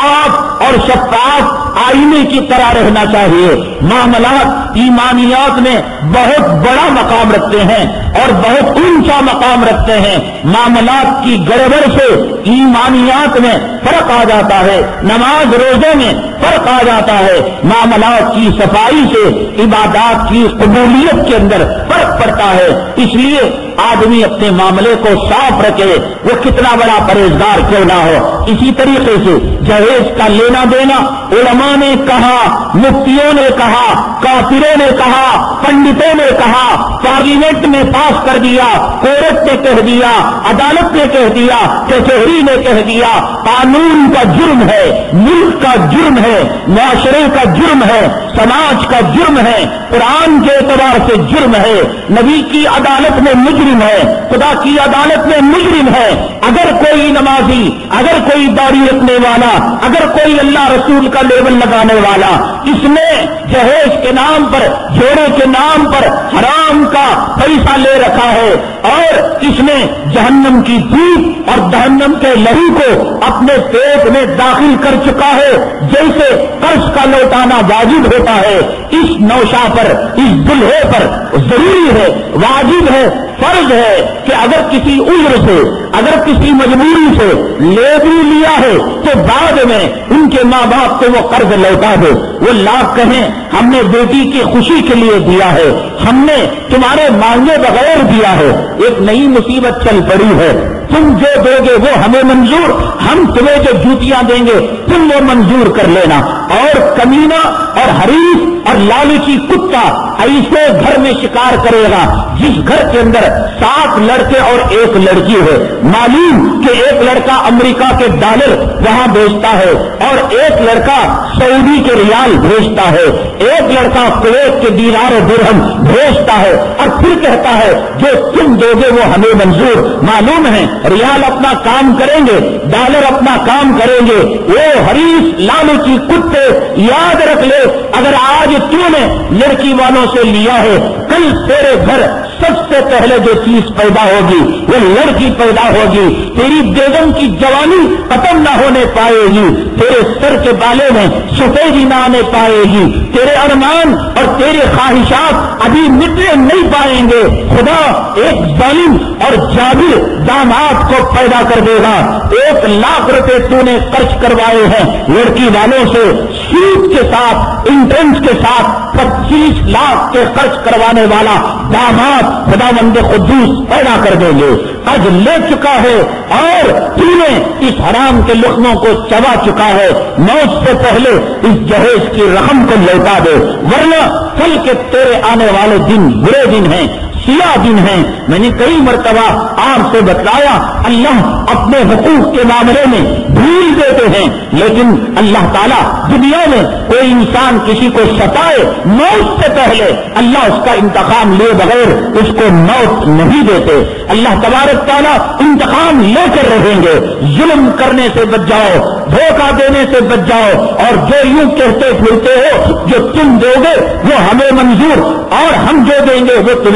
صاف اور شفاف آئینے کی طرح رہنا چاہیے۔ معاملات ایمانیات میں بہت بڑا مقام رکھتے ہیں اور بہت اونچا مقام رکھتے ہیں۔ معاملات کی گڑبڑ سے ایمانیات میں فرق آ جاتا ہے، نماز روزے میں فرق آ جاتا ہے، معاملات کی صفائی سے عبادات کی قبولیت کے اندر فرق پڑتا ہے۔ اس لیے آدمی اپنے معاملے کو صاف رکھے، وہ کتنا بڑا پرہیزگار کیوں نہ ہو۔ اسی طریقے سے جہیز کا لینا دینا علماء نے کہا، مفتیوں نے کہا، کافروں نے کہا، پنڈتوں نے کہا، پارلیمنٹ میں پاس کر دیا، کورٹ نے کہہ دیا، عدالت نے کہہ دیا، کچہری نے کہہ دیا، قانون کا جرم ہے، ملک کا جرم ہے، معاشرے کا جرم ہے، سماج کا جرم ہے، قرآن کے اعتبار سے جرم ہے، نبی کی عدالت میں مجرم ہے، خدا کی عدالت میں مجرم ہے۔ اگر کوئی نمازی، اگر کوئی داڑھی رکھنے والا، اگر کوئی اللہ رسول کا لیبل لگانے والا اس نے جہیز کے نام پر، جوڑے کے نام پر حرام کا پیسہ لے رکھا ہے اور اس نے جہنم کی دھوپ اور جہنم کے لہو کو اپنے پیٹ میں داخل کر چکا ہے، جیسے قرض کا لوٹانا واجب ہوتا ہے، اس نوشا پر، اس دلہے پر ضروری ہے، واجب ہے، فرض ہے کہ اگر کسی عذر سے، اگر کسی مجبوری سے لے بھی لیا ہے تو بعد میں ان کے ماں باپ کو وہ قرض لوٹا دے۔ وہ لاکھ کہیں ہم نے بیٹی کی خوشی کے لیے دیا ہے، ہم نے تمہارے مانگے بغیر دیا ہے، ایک نئی مصیبت چل پڑی ہے، تم جو دو گے وہ ہمیں منظور، ہم تمہیں جو جوتیاں دیں گے تم وہ منظور کر لینا۔ اور کمینہ اور حریف اور لالچی کتا ایسے گھر میں شکار کرے گا جس گھر کے اندر سات لڑکے اور ایک لڑکی ہے، معلوم کہ ایک لڑکا امریکہ کے ڈالر وہاں بھیجتا ہے اور ایک لڑکا سعودی کے ریال بھیجتا ہے، ایک لڑکا کویت کے دینار و درہم بھیجتا ہے اور پھر کہتا ہے جو تم دو گے وہ ہمیں منظور۔ معلوم ہے ریال اپنا کام کریں گے، ڈالر اپنا کام کریں گے، وہ حریف لالچی کتے یاد رکھ لے اگر آج تو نے لڑکی والوں سے لیا ہے، کل تیرے گھر سب سے پہلے جو چیز پیدا ہوگی وہ لڑکی پیدا ہوگی، تیری بیگم کی جوانی ختم نہ ہونے پائے گی، تیرے سر کے بالے میں سفیدی نہ آنے پائے گی، تیرے ارمان اور تیرے خواہشات ابھی مٹنے نہیں پائیں گے۔ خدا ایک ظالم اور جابر داماد کو پیدا کر دے گا۔ ایک لاکھ روپے تو نے خرچ کروائے ہیں لڑکی والوں سے، سود کے ساتھ، انٹرنس کے ساتھ پچیس لاکھ کے خرچ کروانے والا داماد خدا بند قدوس پیدا کر دیں گے۔ آج لے چکا ہے اور تو نے اس حرام کے لقموں کو چبا چکا ہے، موت سے پہلے اس جہیز کی رقم کو لوٹا دے، ورنہ کل کے تیرے آنے والے دن برے دن ہیں، سیاہ دن ہیں۔ میں نے کئی مرتبہ آپ سے بتلایا اللہ اپنے حقوق کے معاملے میں بھول دیتے ہیں، لیکن اللہ تعالیٰ دنیا میں کوئی انسان کسی کو ستائے موت سے پہلے اللہ اس کا انتقام لے بغیر اس کو موت نہیں دیتے۔ اللہ تبارک تعالیٰ انتقام لے کر رہیں گے۔ ظلم کرنے سے بچ جاؤ، دھوکہ دینے سے بچ جاؤ، اور جو یوں کہتے پھرتے ہو جو تم دو گے وہ ہمیں منظور اور ہم جو دیں گے وہ تمہیں منظور،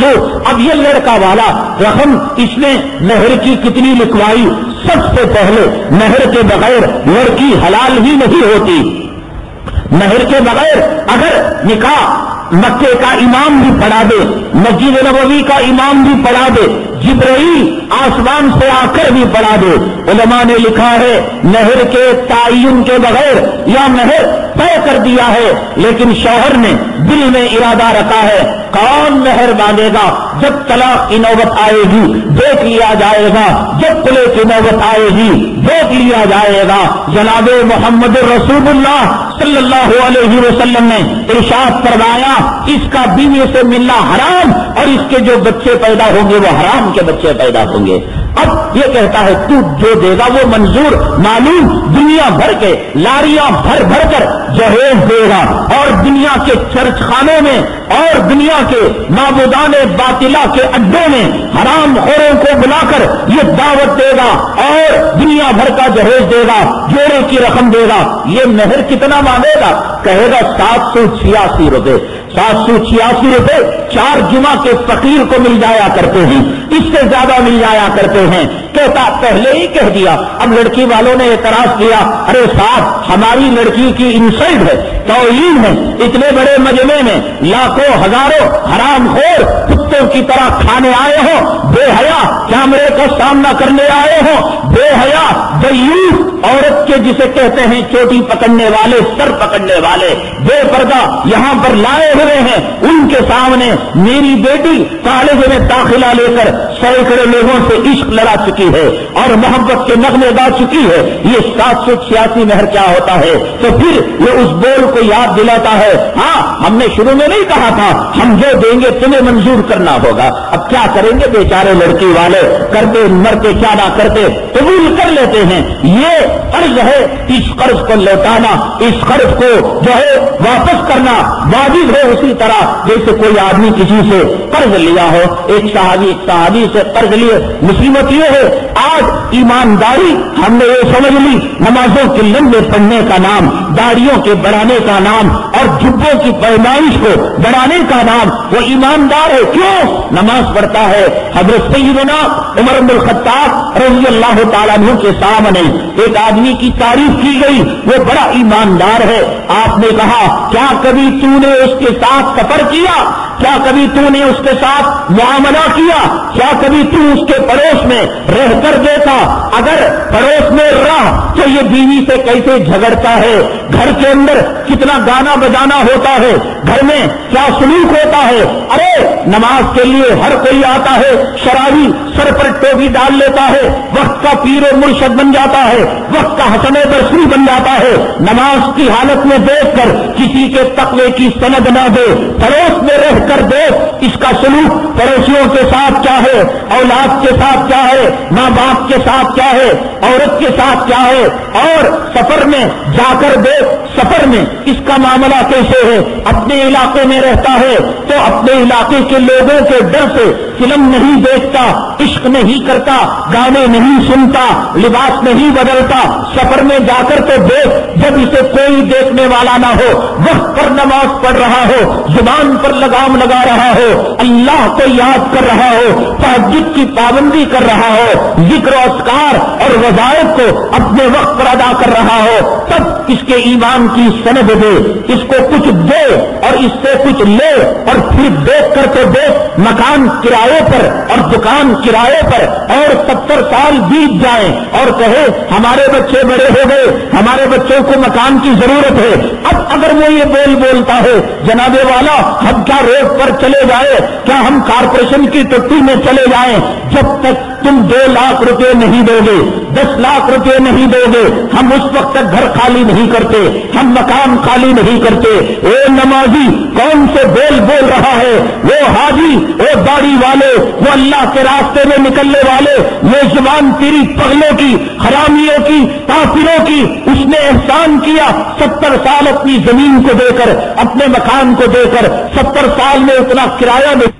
ہو. اب یہ لڑکا والا رقم اس نے مہر کی کتنی لکھوائی؟ سب سے پہلے مہر کے بغیر لڑکی حلال ہی نہیں ہوتی. مہر کے بغیر اگر نکاح مکے کا امام بھی پڑھا دے, مسجد نبوی کا امام بھی پڑھا دے, جبرائیل آسمان سے آ کر بھی پڑھا دے, علماء نے لکھا ہے مہر کے تعین کے بغیر یا مہر طے کر دیا ہے لیکن شوہر نے دل میں ارادہ رکھا ہے کون مہر باندھے گا, جب طلاق کی نوبت آئے گی دیکھ لیا جائے گا, جب کلے کی نوبت آئے گی دیکھ لیا جائے گا. جناب محمد رسول اللہ صلی اللہ علیہ وسلم نے ارشاد فرمایا اس کا بیوی سے ملنا حرام اور اس کے جو بچے پیدا ہوں گے وہ حرام کے بچے پیدا ہوں گے. اب یہ کہتا ہے تو جو دے گا وہ منظور, معلوم دنیا بھر کے لاریاں بھر بھر کر جہیز دے گا اور دنیا کے چرچ خانوں میں اور دنیا کے معبودان باطلہ کے اڈوں میں حرام خوروں کو بلا کر یہ دعوت دے گا اور دنیا بھر کا جہیز دے گا, جوڑے کی رقم دے گا. یہ مہر کتنا مانگے گا؟ کہے گا سات سو چھیاسی روپے. سات سو چھیاسی روپے چار جمعہ کے فقیر کو مل جایا کرتے ہیں, اس سے زیادہ مل جایا کرتے ہیں. کہتا پہلے ہی کہہ دیا. اب لڑکی والوں نے اعتراض کیا ارے صاحب ہماری لڑکی کی انسلٹ ہے, توہین ہے, اتنے بڑے مجمع میں لاکھوں ہزاروں حرام خور کتوں کی طرح کھانے آئے ہو, بے حیا کیمرے کا سامنا کرنے آئے ہو, بے حیا دیوس عورت کے جسے کہتے ہیں چوٹی پکڑنے والے, سر پکڑنے والے, بے پردہ یہاں پر لائے ہوئے ہیں, ان کے سامنے میری بیٹی کالج میں داخلہ لے کر سینکڑے لوگوں سے عشق لڑا چکی ہے اور محبت کے نغمے گا چکی ہے. یہ سات سو چھیاسی مہر کیا ہوتا ہے؟ تو پھر یہ اس بول کو یاد دلاتا ہے ہاں ہم نے شروع میں نہیں کہا تھا ہم جو دیں گے تمہیں منظور کرنا ہوگا. اب کیا کریں گے بیچارے لڑکی والے, کرتے مرتے کیا نہ کرتے قبول کر لیتے ہیں. یہ قرض ہے, اس قرض کو لوٹانا, اس قرض کو جو ہے واپس کرنا واجب ہے اسی طرح جیسے کوئی آدمی کسی سے قرض لیا ہو. ایک صحابی ایک صحابی سے قرض لیے. مصیبت یہ ہے آج ایمانداری ہم نے یہ سمجھ لی نمازوں کے لمبے پڑھنے کا نام, داڑیوں کے بڑھانے کا نام اور جھبوں کی پیمائش کو بڑھانے کا نام. وہ ایماندار ہے کیوں؟ نماز پڑھتا ہے. حضرت سیدنا عمر بن الخطاب رضی اللہ تعالیٰ عنہ کے سامنے ایک آدمی کی تعریف کی گئی, وہ بڑا ایماندار ہے. آپ نے کہا کیا کبھی تو نے اس کے ساتھ سفر کیا؟ کیا کبھی تو نے اس کے ساتھ معاملہ کیا؟ کیا کبھی تو اس کے پڑوس میں رہ کر دیکھا؟ اگر پڑوس میں رہ تو یہ بیوی سے کیسے جھگڑتا ہے, گھر کے اندر کتنا گانا بجانا ہوتا ہے, گھر میں کیا سلوک ہوتا ہے. ارے نماز کے لیے ہر کوئی آتا ہے, شرابی سر پر ٹوپی ڈال لیتا ہے, وقت کا پیر و مرشد بن جاتا ہے, وقت کا حسن بصری بن جاتا ہے. نماز کی حالت میں دیکھ کر کسی کے تقوی کی سند نہ دے, پڑوس میں رہ کر دیکھ اس کا سلوک پڑوسیوں کے ساتھ کیا ہے, اولاد کے ساتھ کیا ہے, ماں باپ کے ساتھ کیا ہے, عورت کے ساتھ کیا ہے, اور سفر میں جا کر دیکھ سفر میں اس کا معاملہ کیسے ہے. اپنے علاقے میں رہتا ہے تو اپنے علاقے کے لوگوں کے ڈر سے فلم نہیں دیکھتا, عشق نہیں کرتا, گانے نہیں سنتا, لباس نہیں بدلتا. سفر میں جا کر تو دیکھ جب اسے کوئی دیکھنے والا نہ ہو, وقت پر نماز پڑھ رہا ہو, زبان پر لگام لگا رہا ہو, اللہ کو یاد کر رہا ہو, تہجد کی پابندی کر رہا ہو, ذکر و اذکار اور وظائف کو اپنے وقت پر ادا کر رہا ہو, تب اس کے ایمان کی سند دے, اس کو کچھ دے اور اس سے کچھ لے. اور پھر دیکھ کر تو دیکھ مکان کرائے پر اور دکان کرائے پر اور ستر سال بیت جائیں اور کہے ہمارے بچے بڑے ہو گئے, ہمارے بچوں کو مکان کی ضرورت ہے. اب اگر وہ یہ بول بولتا ہے جناب والا ہم کیا روڈ پر چلے جائے, کیا ہم کارپوریشن کی ٹٹی میں چلے جائیں, جب تک تم دو لاکھ روپے نہیں دو گے, دس لاکھ روپے نہیں دو گے, ہم اس وقت تک گھر خالی نہیں کرتے, ہم مکان خالی نہیں کرتے. اے نمازی کون سے بول بول رہا ہے, وہ حاجی, وہ داڑھی والے, وہ اللہ کے راستے میں نکلنے والے, یہ زبان تیری پگلوں کی, حرامیوں کی, کافروں کی. اس نے احسان کیا ستر سال اپنی زمین کو دے کر, اپنے مکان کو دے کر, ستر سال میں اتنا کرایہ دے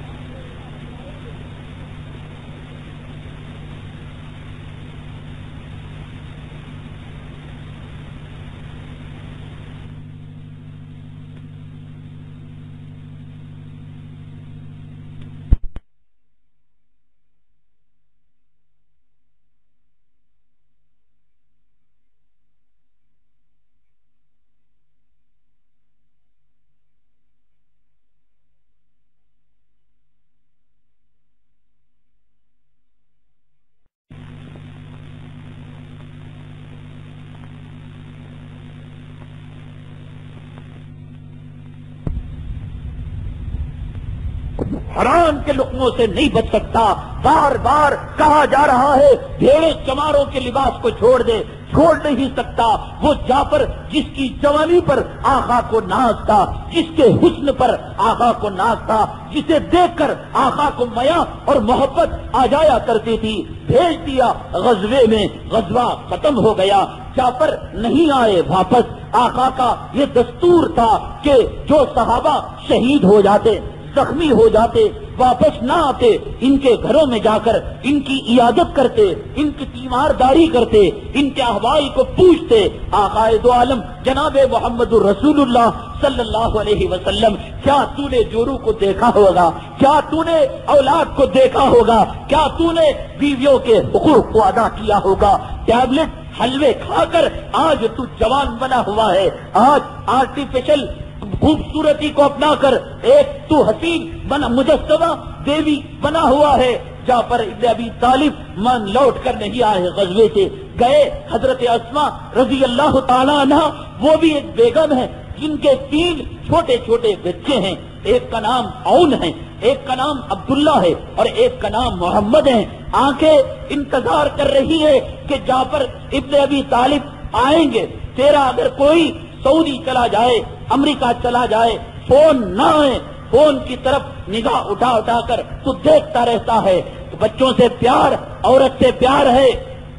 حرام کے لقموں سے نہیں بچ سکتا. بار بار کہا جا رہا ہے بھیڑے چماروں کے لباس کو چھوڑ دے، چھوڑ نہیں سکتا. وہ جعفر جس کی جوانی پر آقا کو ناز تھا، جس کے حسن پر آقا کو ناز تھا، جسے دیکھ کر آقا کو میا اور محبت آ جایا کرتی تھی، بھیج دیا غزوے میں. غزوہ ختم ہو گیا، جعفر نہیں آئے واپس. آقا کا یہ دستور تھا کہ جو صحابہ شہید ہو جاتے، زخمی ہو جاتے، واپس نہ آتے، ان کے گھروں میں جا کر ان کی عیادت کرتے، ان کی تیمارداری کرتے، ان کے احوال کو پوچھتے. آقا دو عالم جناب محمد رسول اللہ صلی اللہ علیہ وسلم، کیا تو نے جورو کو دیکھا ہوگا؟ کیا تو نے اولاد کو دیکھا ہوگا؟ کیا تو نے بیویوں کے حقوق کو ادا کیا ہوگا؟ ٹیبلٹ حلوے کھا کر آج تو جوان بنا ہوا ہے، آج آرٹیفیشل خوبصورتی کو اپنا کر ایک تو حسین بنا مجسمہ دیوی بنا ہوا ہے. جعفر ابن ابی طالب من لوٹ کر نہیں آئے، غزوے سے گئے. حضرت اسماء رضی اللہ تعالی عنہ وہ بھی ایک بیگم ہے جن کے تین چھوٹے چھوٹے بچے ہیں. ایک کا نام عون ہے، ایک کا نام عبداللہ ہے اور ایک کا نام محمد ہے. آنکھیں انتظار کر رہی ہے کہ جعفر ابن ابی طالب آئیں گے. تیرا اگر کوئی سعودی چلا جائے، امریکہ چلا جائے، فون نہ آئے، فون کی طرف نگاہ اٹھا اٹھا کر تو دیکھتا رہتا ہے. بچوں سے پیار، عورت سے پیار ہے.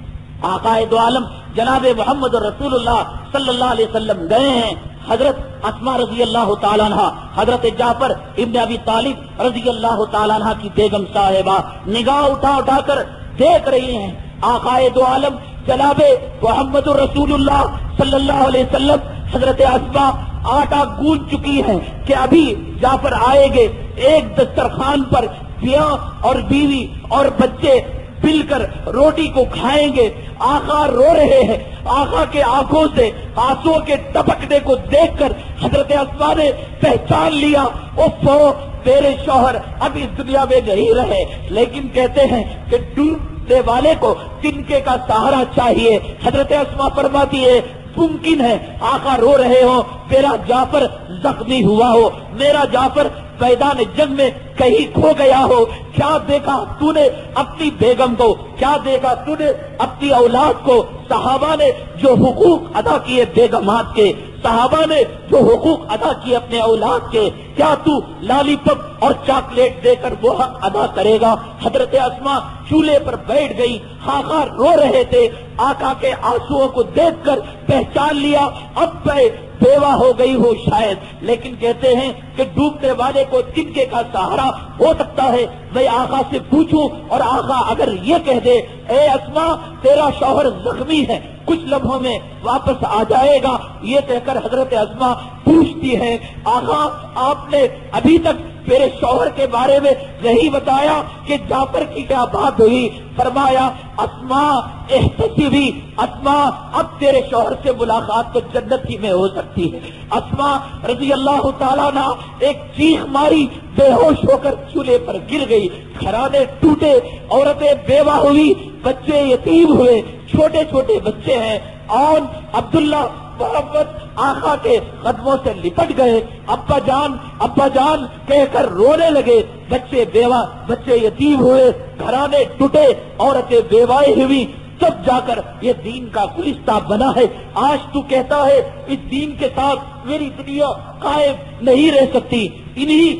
آقا دو عالم جناب محمد رسول اللہ صلی اللہ علیہ وسلم گئے ہیں. حضرت اسماء رضی اللہ تعالیٰ عنہ، حضرت جعفر ابن ابی طالب رضی اللہ تعالیٰ عنہ کی بیگم صاحبہ نگاہ اٹھا اٹھا کر دیکھ رہی ہیں. آقا دو عالم جناب محمد رسول اللہ صلی اللہ علیہ وسلم، حضرت اسماء آٹا گوندھ چکی ہیں کہ ابھی جعفر آئے گے. ایک دسترخوان پر بیاں اور بیوی اور بچے مل کر روٹی کو کھائیں گے. آقا رو رہے ہیں. آقا کے آنکھوں سے آنسو کے ٹپکنے کو دیکھ کر حضرت اسماء نے پہچان لیا. اوفو تیرے شوہر اب اس دنیا میں نہیں رہے، لیکن کہتے ہیں کہ ڈوبنے والے کو تنکے کا سہارا چاہیے. حضرت اسماء فرماتی ہے ممکن ہے آقا رو رہے ہو، میرا جعفر زخمی ہوا ہو، میرا جعفر میدان جنگ میں کہیں کھو گیا ہو. کیا دیکھا تو نے اپنی بیگم کو؟ کیا دیکھا تو نے اپنی اولاد کو؟ صحابہ نے جو حقوق ادا کیے بیگمات کے، صحابہ نے جو حقوق ادا کیے اپنے اولاد کے، کیا تو لالی پپ اور چاکلیٹ دے کر وہ حق ادا کرے گا؟ حضرت اسماء چولہے پر بیٹھ گئی. آقا رو رہے تھے. آقا کے آنسوؤں کو دیکھ کر پہچان لیا اب میں بیوہ ہو گئی ہو شاید، لیکن کہتے ہیں کہ ڈوبنے والے کو تنکے کا سہارا ہو سکتا ہے. میں آقا سے پوچھوں اور آقا اگر یہ کہہ دے اے اسماء تیرا شوہر زخمی ہے، کچھ لمحوں میں واپس آ جائے گا، یہ کہہ کر حضرت اسماء پوچھتی ہیں آقا آپ نے ابھی تک میرے شوہر کے بارے میں نہیں بتایا کہ جعفر کی کیا بات ہوئی؟ فرمایا اسماء احتسبی، اسماء اب تیرے شوہر سے ملاقات تو جنت ہی میں ہو سکتی ہے. اسماء رضی اللہ تعالیٰ عنہ ایک چیخ ماری، بے ہوش ہو کر چولہے پر گر گئی. گھرانے ٹوٹے، عورتیں بیوہ ہوئی، بچے یتیم ہوئے، چھوٹے چھوٹے بچے ہیں. اور عبداللہ محمد آقا کے قدموں سے لپٹ گئے. ابا جان ابا جان کہہ کر رونے لگے. بچے بیوہ، بچے یتیم ہوئے، گھرانے ٹوٹے، عورتیں بیوائیں ہوئی. تب جا کر یہ دین کا گلستہ بنا ہے. آج تو کہتا ہے اس دین کے ساتھ میری دنیا قائم نہیں رہ سکتی. انہی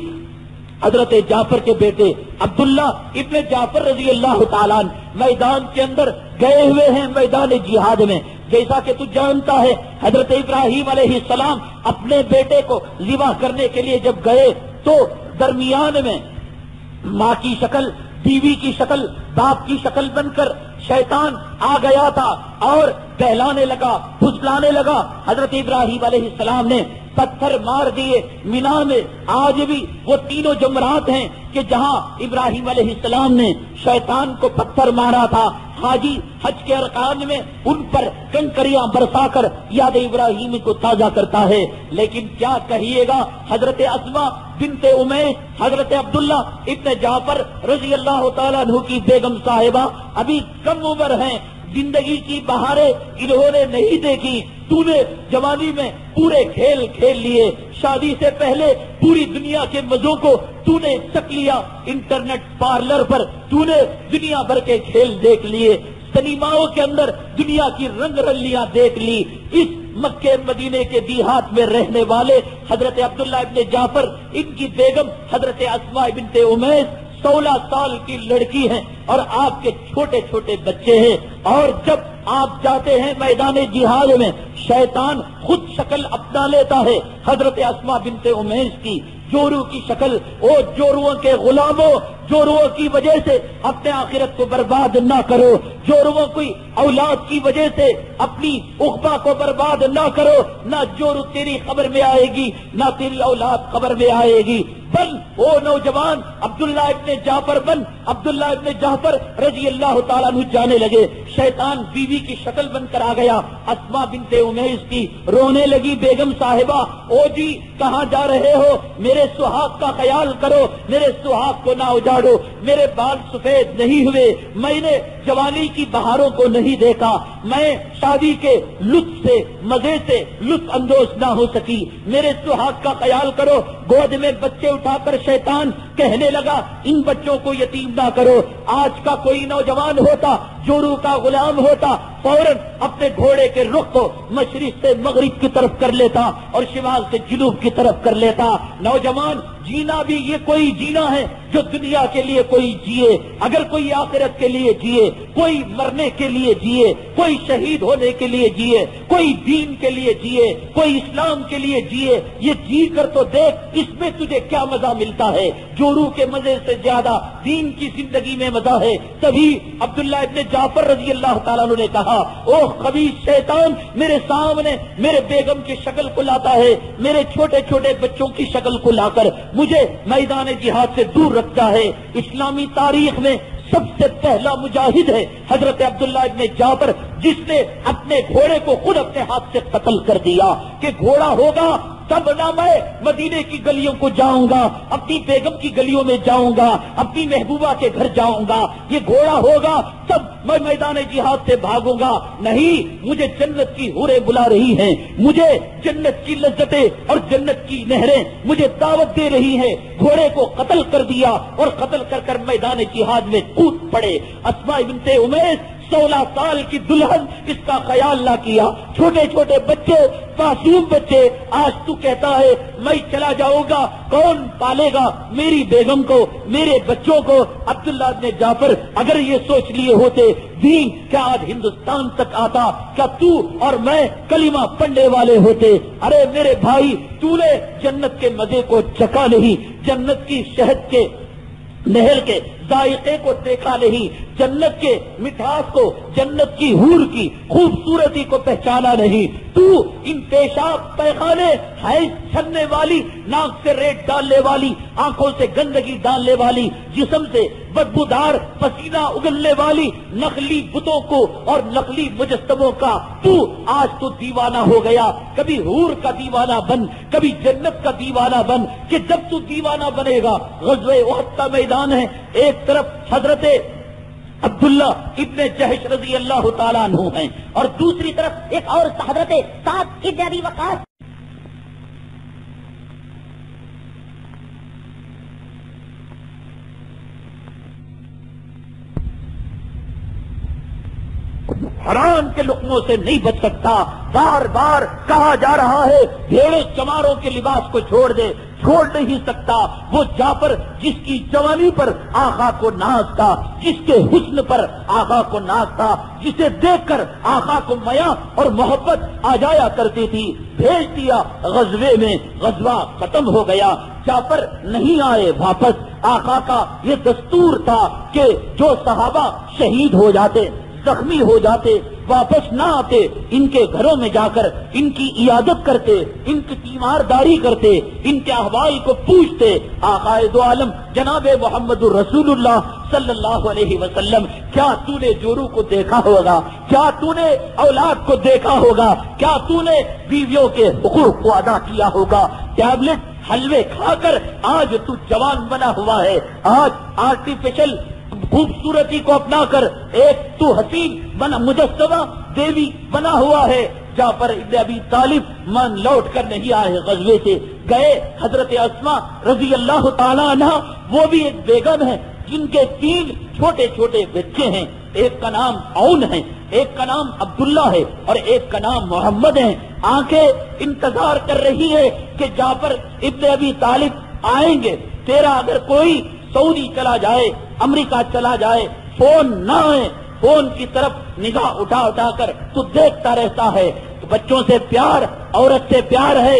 حضرت جعفر کے بیٹے عبداللہ ابن جعفر رضی اللہ تعالیٰ عنہ میدان کے اندر گئے ہوئے ہیں، میدان جہاد میں. جیسا کہ تو جانتا ہے حضرت ابراہیم علیہ السلام اپنے بیٹے کو ذبح کرنے کے لیے جب گئے تو درمیان میں ماں کی شکل، بیوی کی شکل، باپ کی شکل بن کر شیطان آ گیا تھا اور بہلانے لگا، پھسلانے لگا. حضرت ابراہیم علیہ السلام نے پتھر مار دیے. مینا میں آج بھی وہ تینوں جمرات ہیں کہ جہاں ابراہیم علیہ السلام نے شیطان کو پتھر مارا تھا. حاجی حج کے ارکان میں ان پر کنکریاں برسا کر یاد ابراہیم کو تازہ کرتا ہے. لیکن کیا کہیے گا حضرت اسماء بنت امیس، حضرت عبداللہ ابن جعفر رضی اللہ تعالیٰ عنہ کی بیگم صاحبہ ابھی کم عمر ہیں، زندگی کی بہاریں انہوں نے نہیں دیکھی. تو نے جوانی میں پورے کھیل کھیل لیے، شادی سے پہلے پوری دنیا کے مزوں کو تو نے چکھ لیا، انٹرنیٹ پارلر پر تو نے دنیا بھر کے کھیل دیکھ لیے، سنیماؤں کے اندر دنیا کی رنگ رلیاں دیکھ لی۔ اس مکے مدینے کے دیہات میں رہنے والے حضرت عبداللہ ابن جعفر، ان کی بیگم حضرت اسماء بنت امیس سولہ سال کی لڑکی ہیں اور آپ کے چھوٹے چھوٹے بچے ہیں، اور جب آپ جاتے ہیں میدان جہاد میں شیطان خود شکل اپنا لیتا ہے حضرت اسماء بنت امیس کی، جورو کی شکل۔ او جوروؤں کے غلاموں، جوروؤں کی وجہ سے اپنے آخرت کو برباد نہ کرو، جوروؤں کی اولاد کی وجہ سے اپنی عقبہ کو برباد نہ کرو، نہ جورو تیری قبر میں آئے گی نہ تیری اولاد قبر میں آئے گی۔ بن او نوجوان عبداللہ ابن جعفر بن، عبداللہ ابن جعفر رضی اللہ تعالیٰ عنہ جانے لگے، شیطان بیوی کی شکل بن کر آ گیا اسماء بنت امیس کی، رونے لگی بیگم صاحبہ، او جی کہاں جا رہے ہو؟ میرے سہاگ کا خیال کرو، میرے سہاگ کو نہ اجاڑو، میرے بال سفید نہیں ہوئے، میں نے جوانی کی بہاروں کو نہیں دیکھا، میں شادی کے لطف سے مزے سے لطف اندوز نہ ہو سکی، میرے سہاگ کا خیال کرو۔ گود میں بچے اٹھا کر شیطان کہنے لگا ان بچوں کو یتیم نہ کرو۔ آج کا کوئی نوجوان ہوتا، جورو کا غلام ہوتا، فوراً اپنے گھوڑے کے رخ کو مشرق سے مغرب کی طرف کر لیتا اور شمال سے جنوب کی طرف کر لیتا۔ نوجوان جینا بھی یہ کوئی جینا ہے جو دنیا کے لیے کوئی جیے، اگر کوئی آخرت کے لیے جیے، کوئی مرنے کے لیے جیے، کوئی شہید ہونے کے لیے جیے، کوئی دین کے لیے جیے، کوئی اسلام کے لیے جیے، یہ جی کر تو دیکھ اس میں تجھے کیا مزہ ملتا ہے۔ جورو کے مزے سے زیادہ دین کی زندگی میں مزہ ہے۔ تبھی عبداللہ ابن جعفر رضی اللہ تعالیٰ عنہ نے کہا، او خبیث شیطان میرے سامنے میرے بیگم کی شکل کو لاتا ہے، میرے چھوٹے چھوٹے بچوں کی شکل کو لا کر مجھے میدان جہاد سے دور رکھتا ہے۔ اسلامی تاریخ میں سب سے پہلا مجاہد ہے حضرت عبداللہ ابن جعفر، جس نے اپنے گھوڑے کو خود اپنے ہاتھ سے قتل کر دیا کہ گھوڑا ہوگا تب نہ میں مدینے کی گلیوں کو جاؤں گا، اپنی بیگم کی گلیوں میں جاؤں گا، اپنی محبوبہ کے گھر جاؤں گا، یہ گھوڑا ہوگا تب میں میدان جہاد سے بھاگوں گا۔ نہیں، مجھے جنت کی حوریں بلا رہی ہیں، مجھے جنت کی لذتیں اور جنت کی نہریں مجھے دعوت دے رہی ہیں۔ گھوڑے کو قتل کر دیا اور قتل کر کر میدان جہاد میں کود پڑے۔ اسماء بنت امیس سولہ سال کی دلہن، اس کا خیال نہ کیا، چھوٹے چھوٹے بچے، معصوم بچے۔ آج تو کہتا ہے میں چلا جاؤں گا، کون پالے گا میری بیگم کو، میرے بچوں کو؟ عبداللہ ابن جعفر اگر یہ سوچ لیے ہوتے دین کیا آج ہندوستان تک آتا، کیا تو اور میں کلمہ پڑھنے والے ہوتے؟ ارے میرے بھائی، تو نے جنت کے مزے کو چکھا نہیں، جنت کی شہد کے نہر کے ذائقے کو دیکھا نہیں، جنت کے مٹھاس کو، جنت کی حور کی خوبصورتی کو پہچانا نہیں۔ تو ان پیشاب پیخانے حیض چھننے والی، ناک سے ریت ڈالنے والی، آنکھوں سے گندگی ڈالنے والی، جسم سے بدبودار پسینہ اگلنے والی نقلی بتوں کو اور نقلی مجسموں کا تو آج تو دیوانہ ہو گیا۔ کبھی حور کا دیوانہ بن، کبھی جنت کا دیوانہ بن، کہ جب تو دیوانہ بنے گا غزوہ احد کا میدان ہے، ایک طرف حضرت عبداللہ ابن جہش رضی اللہ تعالیٰ عنہ ہیں اور دوسری طرف ایک اور حضرت سعد ابن ابی وقاص۔ حرام کے لقموں سے نہیں بچ سکتا۔ بار بار کہا جا رہا ہے بھیڑے چماروں کے لباس کو چھوڑ دے، چھوڑ نہیں سکتا۔ وہ جعفر جس کی جوانی پر آقا کو ناز تھا، جس کے حسن پر آقا کو ناز تھا، جسے دیکھ کر آقا کو میاں اور محبت آ جایا کرتی تھی، بھیج دیا غزوے میں، غزوہ ختم ہو گیا، جعفر نہیں آئے واپس۔ آقا کا یہ دستور تھا کہ جو صحابہ شہید ہو جاتے، زخمی ہو جاتے، واپس نہ آتے، ان کے گھروں میں جا کر ان کی عیادت کرتے، ان کی تیمارداری کرتے، ان کے احوال کو پوچھتے۔ آقا دو عالم جناب محمد الرسول اللہ صلی اللہ علیہ وسلم، کیا تو نے جورو کو دیکھا ہوگا؟ کیا تو نے اولاد کو دیکھا ہوگا؟ کیا تو نے بیویوں کے حقوق کو ادا کیا ہوگا؟ ٹیبلٹ حلوے کھا کر آج تو جوان بنا ہوا ہے، آج آرٹیفیشل خوبصورتی کو اپنا کر ایک تو حسین بنا مجسمہ دیوی بنا ہوا ہے۔ جعفر ابن ابی طالب من لوٹ کر نہیں آئے غزوے سے، گئے حضرت اسماء رضی اللہ تعالی عنہ، وہ بھی ایک بیگم ہے جن کے تین چھوٹے چھوٹے بچے ہیں، ایک کا نام عون ہے، ایک کا نام عبداللہ ہے اور ایک کا نام محمد ہے۔ آنکھیں انتظار کر رہی ہے کہ جعفر ابن ابی طالب آئیں گے، تیرا اگر کوئی سعودی چلا جائے، امریکہ چلا جائے، فون نہ آئے، فون کی طرف نگاہ اٹھا اٹھا کر تو دیکھتا رہتا ہے۔ بچوں سے پیار، عورت سے پیار ہے۔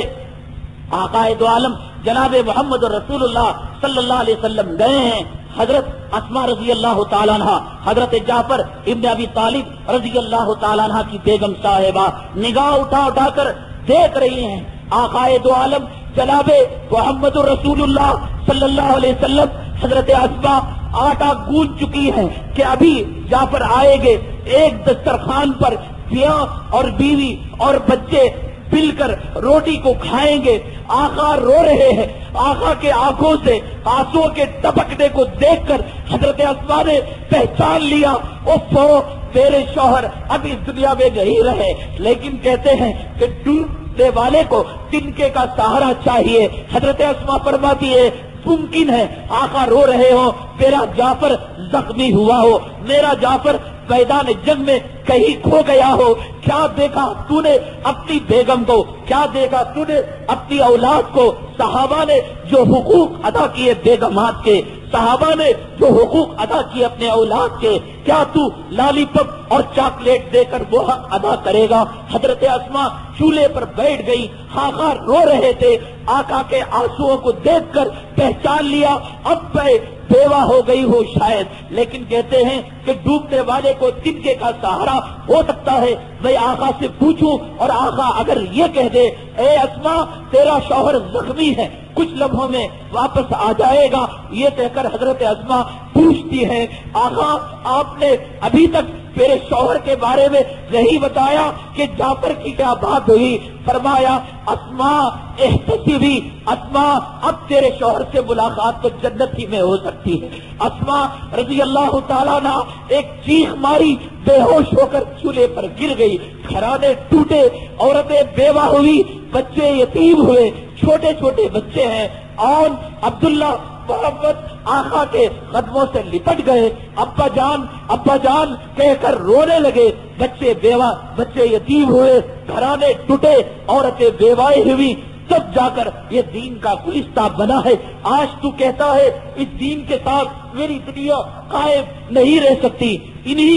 آقا دو عالم جناب محمد رسول اللہ صلی اللہ علیہ وسلم گئے ہیں، حضرت اسماء رضی اللہ تعالیٰ عنہ، حضرت جعفر ابن ابی طالب رضی اللہ تعالیٰ عنہ کی بیگم صاحبہ نگاہ اٹھا اٹھا کر دیکھ رہی ہیں۔ آقا دو عالم جناب محمد رسول اللہ صلی اللہ علیہ وسلم حضرت اسماء آٹا گوندھ چکی ہیں کہ ابھی جعفر آئے گے، ایک دسترخوان پر میاں اور بیوی اور بچے مل کر روٹی کو کھائیں گے۔ آقا رو رہے ہیں، آقا کے آنکھوں سے آنسو کے ٹپکنے کو دیکھ کر حضرت اسماء نے پہچان لیا، اوفو میرے شوہر اب اس دنیا میں نہیں رہے، لیکن کہتے ہیں کہ ڈوبنے والے کو تنکے کا سہارا چاہیے۔ حضرت اسماء فرماتی ہے ممکن ہے آقا رو رہے ہو، میرا جعفر زخمی ہوا ہو، میرا جعفر میدان جنگ میں کہیں کھو گیا ہو، کیا دیکھا تو نے اپنی بیگم کو، کیا دیکھا تو نے اپنی اولاد کو۔ صحابہ نے جو حقوق ادا کیے بیگمات کے، صحابہ نے جو حقوق ادا کیے اپنے اولاد کے، کیا تو لالی پپ اور چاکلیٹ دے کر وہ حق ادا کرے گا؟ حضرت اسماء چولہے پر بیٹھ گئی، آقا رو رہے تھے، آقا کے آنسوؤں کو دیکھ کر پہچان لیا اب میں بیوہ ہو گئی ہو شاید، لیکن کہتے ہیں کہ ڈوبنے والے کو تنکے کا سہارا ہو سکتا ہے۔ میں آقا سے پوچھوں اور آقا اگر یہ کہہ دے اے اسماء تیرا شوہر زخمی ہے، کچھ لمحوں میں واپس آ جائے گا، یہ کہہ کر حضرت اسماء پوچھتی ہیں آقا آپ نے ابھی تک میرے شوہر کے بارے میں نہیں بتایا کہ جعفر کی کیا بات ہوئی؟ فرمایا اسماء احتسبی، اسماء اب تیرے شوہر سے ملاقات تو جنت ہی میں ہو سکتی ہے۔ اسماء رضی اللہ تعالیٰ عنہ ایک چیخ ماری، بے ہوش ہو کر چولہے پر گر گئی، گھرانے ٹوٹے، عورتیں بیوہ ہوئی، بچے یتیم ہوئے، چھوٹے چھوٹے بچے ہیں، اور عبداللہ محمد آقا کے قدموں سے لپٹ گئے، ابا جان ابا جان کہہ کر رونے لگے، بچے بیوہ بچے یتیم ہوئے، گھرانے ٹوٹے، عورتیں بیوائیں ہوئی، تب جا کر یہ دین کا گلستہ بنا ہے۔ آج تو کہتا ہے اس دین کے ساتھ میری دنیا قائم نہیں رہ سکتی۔ انہی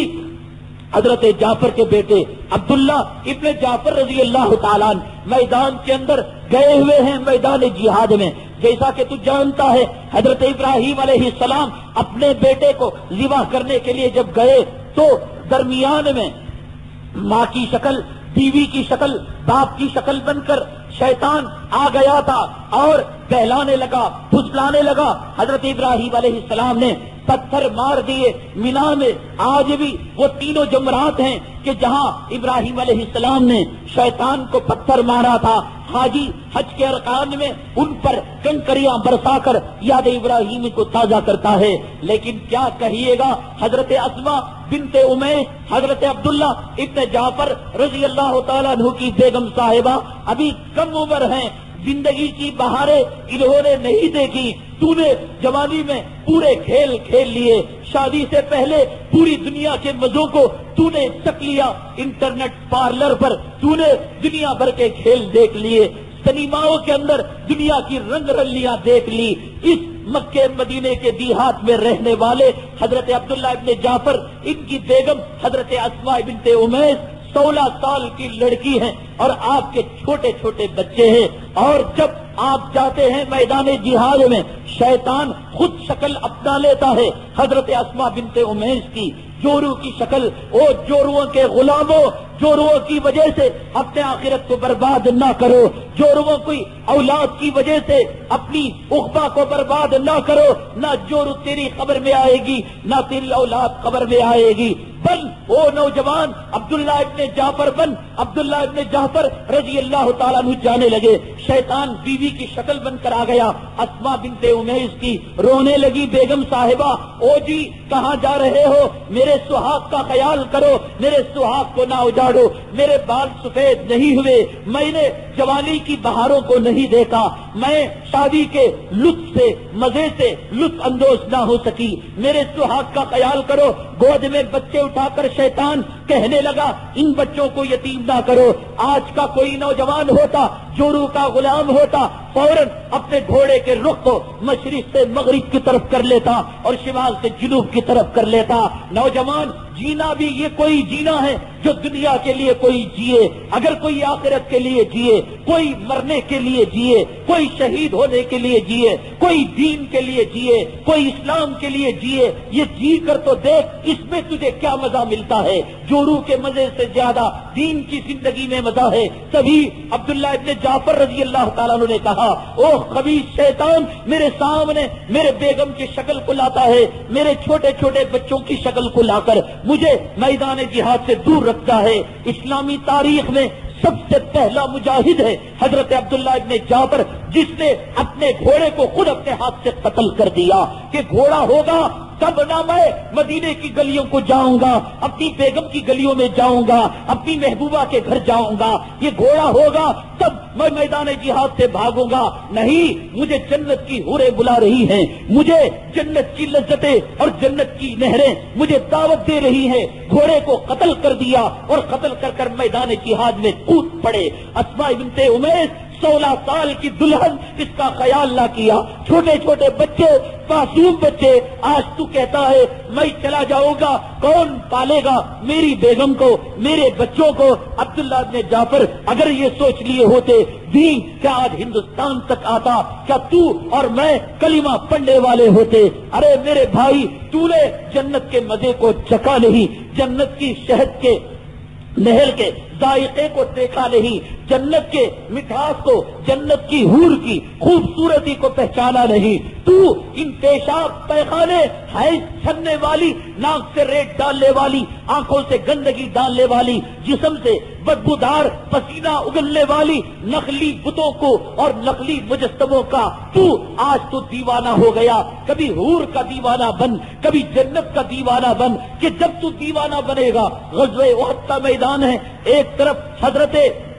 حضرت جعفر کے بیٹے عبداللہ ابن جعفر رضی اللہ تعالیٰ میدان کے اندر گئے ہوئے ہیں، میدان جہاد میں۔ جیسا کہ تو جانتا ہے حضرت ابراہیم علیہ السلام اپنے بیٹے کو ذبح کرنے کے لیے جب گئے تو درمیان میں ماں کی شکل، بیوی کی شکل، باپ کی شکل بن کر شیطان آ گیا تھا اور بہلانے لگا، پھسلانے لگا۔ حضرت ابراہیم علیہ السلام نے پتھر مار دیے۔ مینا میں آج بھی وہ تینوں جمرات ہیں کہ جہاں ابراہیم علیہ السلام نے شیطان کو پتھر مارا تھا، حاجی حج کے ارکان میں ان پر کنکریاں برسا کر یاد ابراہیمی کو تازہ کرتا ہے۔ لیکن کیا کہیے گا حضرت اسماء بنت امیس، حضرت عبداللہ ابن جعفر رضی اللہ تعالیٰ عنہ کی بیگم صاحبہ ابھی کم عمر ہیں، زندگی کی بہاریں انہوں نے نہیں دیکھی۔ تو نے جوانی میں پورے کھیل کھیل لیے، شادی سے پہلے پوری دنیا کے مزوں کو تو نے چکھ لیا، انٹرنیٹ پارلر پر تو نے دنیا بھر کے کھیل دیکھ لیے، سنیماؤں کے اندر دنیا کی رنگ رلیاں دیکھ لی۔ اس مکے مدینے کے دیہات میں رہنے والے حضرت عبداللہ ابن جعفر، ان کی بیگم حضرت اسماء بنت امیس سولہ سال کی لڑکی ہیں اور آپ کے چھوٹے چھوٹے بچے ہیں، اور جب آپ جاتے ہیں میدان جہاد میں شیطان خود شکل اپنا لیتا ہے حضرت اسماء بنت امیس کی، جورو کی شکل۔ او جوروؤں کے غلاموں، جوروؤں کی وجہ سے اپنے آخرت کو برباد نہ کرو، جوروؤں کی اولاد کی وجہ سے اپنی عقبہ کو برباد نہ کرو، نہ جورو تیری قبر میں آئے گی نہ تیری اولاد قبر میں آئے گی۔ بن او نوجوان عبداللہ ابن جعفر بن، عبداللہ ابن جعفر رضی اللہ تعالیٰ عنہ جانے لگے۔ شیطان بیوی کی شکل بن کر آ گیا، اسماء بنت امیس کی، رونے لگی بیگم صاحبہ، او جی کہاں جا رہے ہو؟ میرے سہاگ کا خیال کرو، میرے سہاگ کو نہ اجاڑو، میرے بال سفید نہیں ہوئے، میں نے جوانی کی بہاروں کو نہیں دیکھا، میں شادی کے لطف سے مزے سے لطف اندوز نہ ہو سکی، میرے سہاگ کا خیال کرو۔ گود میں بچے اٹھا کر شیطان کہنے لگا ان بچوں کو یتیم نہ کرو۔ آج کا کوئی نوجوان ہوتا، جورو کا غلام ہوتا، فوراً اپنے گھوڑے کے رخ کو مشرق سے مغرب کی طرف کر لیتا اور شمال سے جنوب کی طرف کر لیتا۔ نوجوان جینا بھی یہ کوئی جینا ہے جو دنیا کے لیے کوئی جیے، اگر کوئی آخرت کے لیے جیے، کوئی مرنے کے لیے جیے، کوئی شہید ہونے کے لیے جیے، کوئی دین کے لیے جیے، کوئی اسلام کے لیے جیے، یہ جی کر تو دیکھ اس میں تجھے کیا مزہ ملتا ہے۔ جورو کے مزے سے زیادہ دین کی زندگی میں مزہ ہے۔ تبھی عبداللہ ابن جعفر رضی اللہ تعالیٰ عنہ نے کہا او خبیث شیطان میرے سامنے میرے بیگم کی شکل کو لاتا ہے، میرے چھوٹے چھوٹے بچوں کی شکل کو لا کر مجھے میدان جہاد سے دور رکھتا ہے۔ اسلامی تاریخ میں سب سے پہلا مجاہد ہے حضرت عبداللہ ابن جعفر، جس نے اپنے گھوڑے کو خود اپنے ہاتھ سے قتل کر دیا کہ گھوڑا ہوگا تب نہ میں مدینے کی گلیوں کو جاؤں گا، اپنی بیگم کی گلیوں میں جاؤں گا، اپنی محبوبہ کے گھر جاؤں گا، یہ گھوڑا ہوگا تب میں میدان جہاد سے بھاگوں گا۔ نہیں، مجھے جنت کی حوریں بلا رہی ہیں، مجھے جنت کی لذتیں اور جنت کی نہریں مجھے دعوت دے رہی ہیں۔ گھوڑے کو قتل کر دیا اور قتل کر کر میدان جہاد میں کود پڑے۔ اسماء بنت امیس سولہ سال کی دلہن، اس کا خیال نہ کیا، چھوٹے چھوٹے بچے، معصوم بچے۔ آج تو کہتا ہے میں چلا جاؤں گا، کون پالے گا میری بیگم کو، میرے بچوں کو؟ عبداللہ ابن جعفر اگر یہ سوچ لیے ہوتے دین کیا آج ہندوستان تک آتا، کیا تو اور میں کلمہ پڑھنے والے ہوتے؟ ارے میرے بھائی، تو نے جنت کے مزے کو چکھا نہیں، جنت کی شہد کے نہر کے ذائقے کو دیکھا نہیں، جنت کے مٹھاس کو، جنت کی حور کی خوبصورتی کو پہچانا نہیں۔ تو ان پیشاب پیخانے حیض چھننے والی، ناک سے ریت ڈالنے والی، آنکھوں سے گندگی ڈالنے والی، جسم سے بدبودار پسینہ اگلنے والی نقلی بتوں کو اور نقلی مجسموں کا تو آج تو دیوانہ ہو گیا۔ کبھی حور کا دیوانہ بن، کبھی جنت کا دیوانہ بن، کہ جب تو دیوانہ بنے گا غزوہ احد کا میدان ہے، ایک طرف حضرت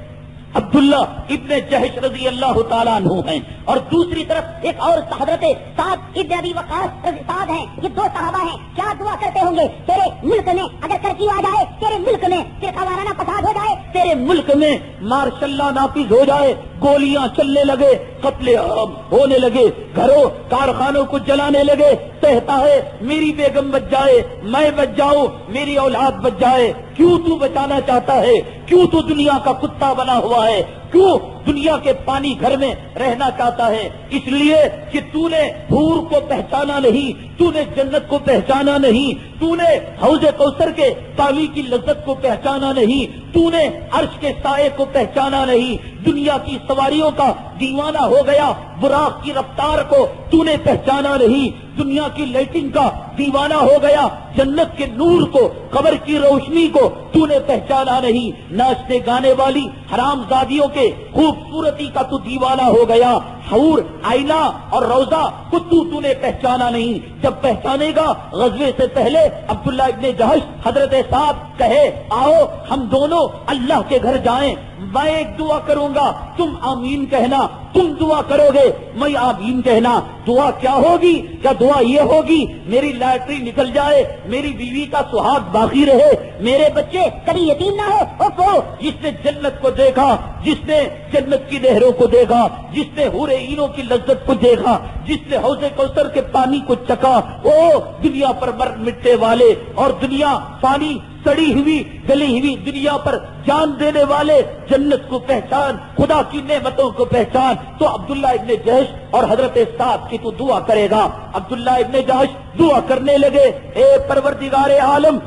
عبداللہ ابن جہش رضی اللہ تعالیٰ عنہ ہیں اور دوسری طرف ایک اور حضرت سعد ابن ابی وقاص سعد ہیں، یہ دو صحابہ ہیں۔ کیا دعا کرتے ہوں گے تیرے ملک میں اگر کرفیو آ جائے، تیرے ملک میں فرقہ وارانہ فساد ہو جائے، تیرے ملک میں مارشل لا نافذ ہو جائے، گولیاں چلنے لگے، قتل عام ہونے لگے، گھروں کارخانوں کو جلانے لگے، کہتا ہے میری بیگم بچ جائے، میں بچ جاؤں، میری اولاد بچ جائے۔ کیوں تو بچانا چاہتا ہے؟ کیوں تو دنیا کا کتا بنا ہوا ہے؟ کیوں دنیا کے پانی گھر میں رہنا چاہتا ہے؟ اس لیے کہ تو نے حور کو پہچانا نہیں، تو نے جنت کو پہچانا نہیں، تو نے حوض کوثر کے پانی کی لذت کو پہچانا نہیں، تو نے عرش کے سائے کو پہچانا نہیں، دنیا کی سواریوں کا دیوانہ ہو گیا، براق کی رفتار کو تو نے پہچانا نہیں، دنیا کی لائٹنگ کا دیوانہ ہو گیا، جنت کے نور کو، قبر کی روشنی کو تو نے پہچانا نہیں، ناچنے گانے والی حرام زادیوں کے خوبصورتی کا تو دیوانہ ہو گیا، حور، آئینہ اور روضہ کو تو تو نے پہچانا نہیں۔ جب پہچانے گا غزوے سے پہلے عبداللہ ابن جہش حضرت سعد کہے آؤ ہم دونوں اللہ کے گھر جائیں، میں ایک دعا کروں گا تم آمین کہنا، تم دعا کرو گے میں آمین کہنا۔ دعا کیا ہوگی؟ کیا دعا یہ ہوگی میری لاٹری نکل جائے، میری بیوی کا سہاگ باقی رہے، میرے بچے کبھی یتیم نہ ہو؟ اوہ، جس نے جنت کو دیکھا، جس نے جنت کی نہروں کو دیکھا، جس نے حور عینوں کی لذت کو دیکھا، جس نے حوض کوثر کے پانی کو چکھا، او دنیا پر مر مٹنے والے اور دنیا فانی سڑی ہوئی گلی ہوئی دنیا پر جان دینے والے جنت کو پہچان، خدا کی نعمتوں کو پہچان، تو عبداللہ ابن جہش اور حضرت سعد کی تو دعا کرے گا۔ عبداللہ ابن جہش دعا کرنے لگے، اے پروردگار عالم،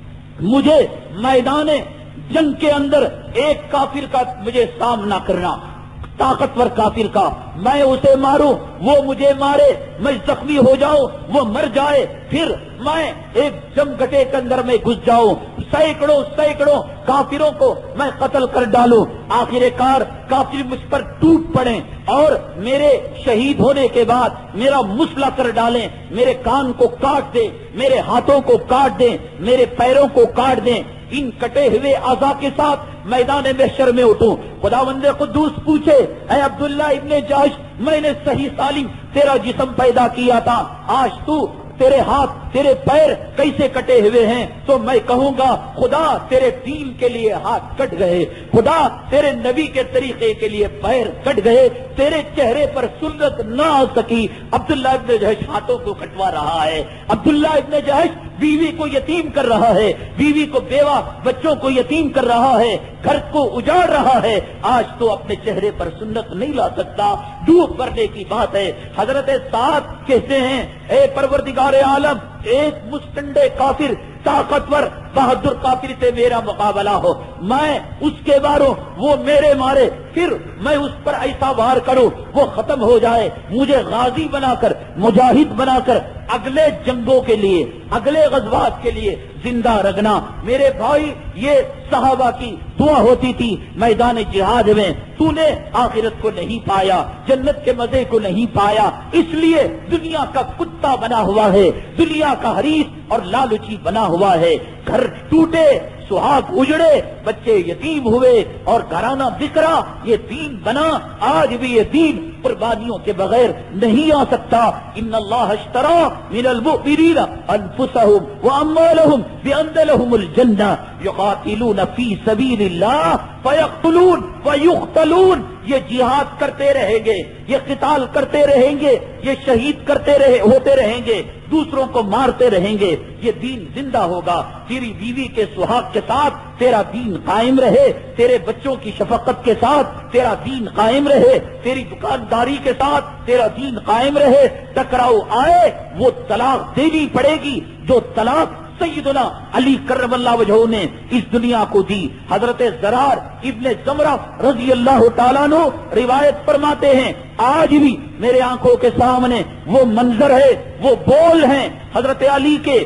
مجھے میدان جنگ کے اندر ایک کافر کا مجھے سامنا کرنا، طاقتور کافر کا، میں اسے ماروں وہ مجھے مارے، میں زخمی ہو جاؤں وہ مر جائے، پھر میں ایک جمگٹے کے اندر میں گھس جاؤں، سینکڑوں سینکڑوں کافروں کو میں قتل کر ڈالوں، آخر کار کافر مجھ پر ٹوٹ پڑیں اور میرے شہید ہونے کے بعد میرا مسلح کر ڈالیں، میرے کان کو کاٹ دیں، میرے ہاتھوں کو کاٹ دیں، میرے پیروں کو کاٹ دیں، ان کٹے ہوئے اعضاء کے ساتھ میدان محشر میں اٹھوں۔ خداوند قدوس پوچھے، اے عبداللہ ابن جاش، میں نے صحیح سالم تیرا جسم پیدا کیا تھا، آج تو تیرے ہاتھ تیرے پیر کیسے کٹے ہوئے ہیں؟ تو میں کہوں گا خدا تیرے دین کے لیے ہاتھ کٹ گئے، خدا تیرے نبی کے طریقے کے لیے پیر کٹ گئے، تیرے چہرے پر سنت نہ آ سکی۔ عبداللہ ابن جہش ہاتھوں کو کٹوا رہا ہے، عبداللہ ابن جہش بیوی کو یتیم کر رہا ہے، بیوی کو بیوہ بچوں کو یتیم کر رہا ہے، گھر کو اجاڑ رہا ہے، آج تو اپنے چہرے پر سنت نہیں لا سکتا، ڈوب پڑنے کی بات ہے۔ حضرت سعد کہتے ہیں، اے پروردگار عالم، ایک مستنڈے کافر طاقتور بہادر کافر سے میرا مقابلہ ہو، میں اس کے ماروں وہ میرے مارے، پھر میں اس پر ایسا وار کروں وہ ختم ہو جائے، مجھے غازی بنا کر مجاہد بنا کر اگلے جنگوں کے لیے اگلے غزوات کے لیے زندہ رکھنا۔ میرے بھائی یہ صحابہ کی دعا ہوتی تھی میدان جہاد میں، تو نے آخرت کو نہیں پایا، جنت کے مزے کو نہیں پایا، اس لیے دنیا کا کتا بنا ہوا ہے، دنیا کا حریص اور لالچی بنا ہوا ہے، گھر ٹوٹے، سہاگ اجڑے، بچے یتیم ہوئے اور گھرانہ بکھرا، یہ دین بنا، آج بھی یہ دین قربانیوں کے بغیر نہیں آ سکتا۔ ان اللہ اشترى من المؤمنین انفسهم واموالهم بان لهم الجنہ یقاتلون فی سبیل اللہ فیقتلون ویقتلون، یہ جہاد کرتے رہیں گے، یہ قتال کرتے رہیں گے، یہ شہید کرتے رہے ہوتے رہیں گے، دوسروں کو مارتے رہیں گے، یہ دین زندہ ہوگا۔ تیری بیوی کے سہاگ کے ساتھ تیرا دین قائم رہے، تیرے بچوں کی شفقت کے ساتھ تیرا دین قائم رہے، تیری دکانداری کے ساتھ تیرا دین قائم رہے، ٹکراؤ آئے وہ طلاق دینی پڑے گی، جو طلاق سیدنا علی کرم اللہ وجہہ نے اس دنیا کو دی۔ حضرت زرار ابن زمرہ رضی اللہ تعالیٰ عنہ روایت فرماتے ہیں، آج بھی میرے آنکھوں کے سامنے وہ منظر ہے، وہ بول ہیں حضرت علی کے،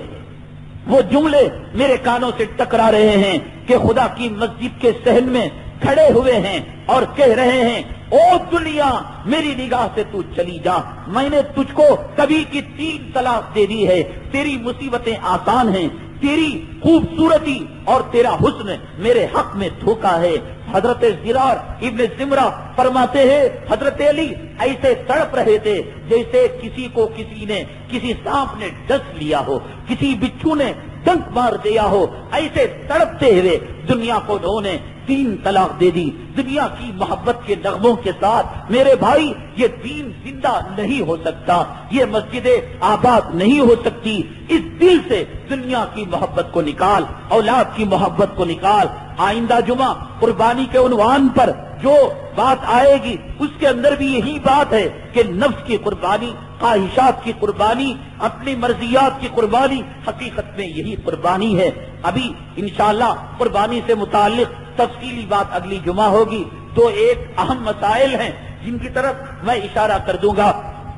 وہ جملے میرے کانوں سے ٹکرا رہے ہیں کہ خدا کی مسجد کے صحن میں کھڑے ہوئے ہیں اور کہہ رہے ہیں، او دنیا میری نگاہ سے تو چلی جا، میں نے تجھ کو کبھی کی تین طلاق دے دی ہے، تیری مصیبتیں آسان ہیں، تیری خوبصورتی اور تیرا حسن میرے حق میں دھوکا ہے۔ حضرت زرار ابن زمرہ فرماتے ہیں، حضرت علی ایسے تڑپ رہے تھے جیسے کسی کو کسی نے کسی سانپ نے ڈس لیا ہو، کسی بچھو نے ڈنک مار دیا ہو، ایسے تڑپتے ہوئے دنیا کو انہوں نے تین طلاق دے دی۔ دنیا کی محبت کے نغموں کے ساتھ میرے بھائی یہ دین زندہ نہیں ہو سکتا، یہ مسجدیں آباد نہیں ہو سکتی۔ اس دل سے دنیا کی محبت کو نکال، اولاد کی محبت کو نکال۔ آئندہ جمعہ قربانی کے عنوان پر جو بات آئے گی اس کے اندر بھی یہی بات ہے کہ نفس کی قربانی، خواہشات کی قربانی، اپنی مرضیات کی قربانی، حقیقت میں یہی قربانی ہے۔ ابھی انشاءاللہ قربانی سے متعلق تفصیلی بات اگلی جمعہ ہوگی، تو ایک اہم مسائل ہیں جن کی طرف میں اشارہ کر دوں گا۔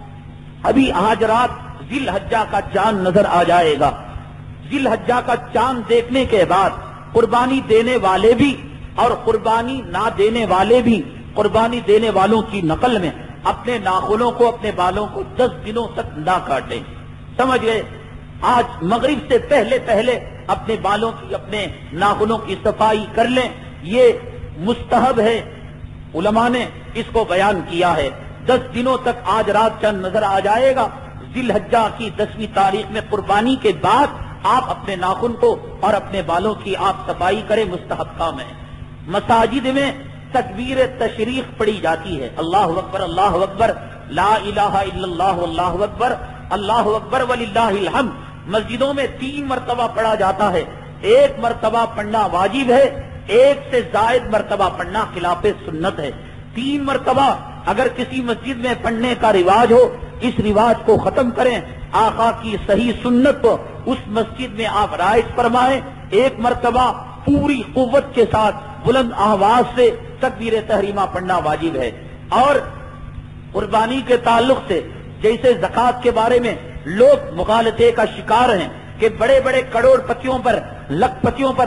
ابھی آج رات ذی الحجہ کا چاند نظر آ جائے گا، ذی الحجہ کا چاند دیکھنے کے بعد قربانی دینے والے بھی اور قربانی نہ دینے والے بھی قربانی دینے والوں کی نقل میں اپنے ناخنوں کو اپنے بالوں کو دس دنوں تک نہ کاٹیں، سمجھ گئے؟ آج مغرب سے پہلے پہلے اپنے بالوں کی اپنے ناخنوں کی صفائی کر لیں، یہ مستحب ہے، علماء نے اس کو بیان کیا ہے۔ دس دنوں تک آج رات چند نظر آ جائے گا، ذی الحجہ کی دسویں تاریخ میں قربانی کے بعد آپ اپنے ناخن کو اور اپنے بالوں کی آپ صفائی کریں، مستحب کام ہے۔ مساجد میں تکبیر تشریق پڑھی جاتی ہے، اللہ اکبر اللہ اکبر لا الہ الا اللہ اللہ اکبر اللہ اکبر وللہ الحمد۔ مسجدوں میں تین مرتبہ پڑھا جاتا ہے، ایک مرتبہ پڑھنا واجب ہے، ایک سے زائد مرتبہ پڑھنا خلاف سنت ہے۔ تین مرتبہ اگر کسی مسجد میں پڑھنے کا رواج ہو، اس رواج کو ختم کریں، آقا کی صحیح سنت کو اس مسجد میں آپ رائج فرمائیں۔ ایک مرتبہ پوری قوت کے ساتھ بلند آواز سے تکبیر تحریمہ پڑھنا واجب ہے۔ اور قربانی کے تعلق سے جیسے زکوٰۃ کے بارے میں لوگ مغالطے کا شکار ہیں کہ بڑے بڑے کروڑ پتیوں پر لکھ پتیوں پر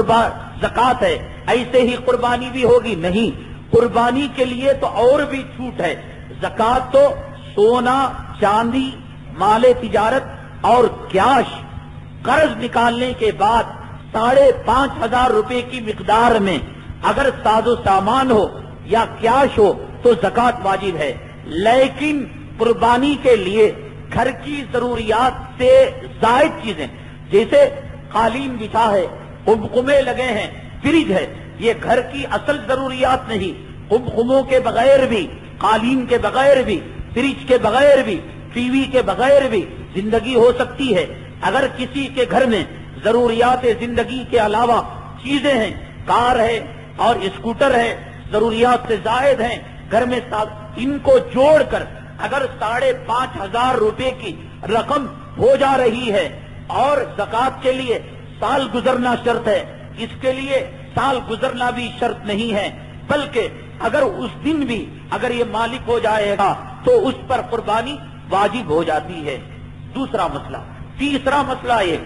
زکوٰۃ ہے، ایسے ہی قربانی بھی ہوگی. نہیں، قربانی کے لیے تو اور بھی چھوٹ ہے. زکوٰۃ تو سونا چاندی مال تجارت اور کیش قرض نکالنے کے بعد ساڑھے پانچ ہزار روپے کی مقدار میں اگر ساز و سامان ہو یا کیش ہو تو زکوٰۃ واجب ہے. لیکن قربانی کے لیے گھر کی ضروریات سے زائد چیزیں جیسے قالین بچھا ہے، قمقمے لگے ہیں، فریج ہے، یہ گھر کی اصل ضروریات نہیں. قمقموں کے بغیر بھی، قالین کے بغیر بھی، فریج کے بغیر بھی، ٹی وی کے بغیر بھی زندگی ہو سکتی ہے. اگر کسی کے گھر میں ضروریات زندگی کے علاوہ چیزیں ہیں، کار ہے اور اسکوٹر ہے، ضروریات سے زائد ہیں گھر میں، ان کو جوڑ کر اگر ساڑھے پانچ ہزار روپے کی رقم ہو جا رہی ہے اور زکوٰۃ کے لیے سال گزرنا شرط ہے، اس کے لیے سال گزرنا بھی شرط نہیں ہے، بلکہ اگر اس دن بھی اگر یہ مالک ہو جائے گا تو اس پر قربانی واجب ہو جاتی ہے. دوسرا مسئلہ. تیسرا مسئلہ یہ،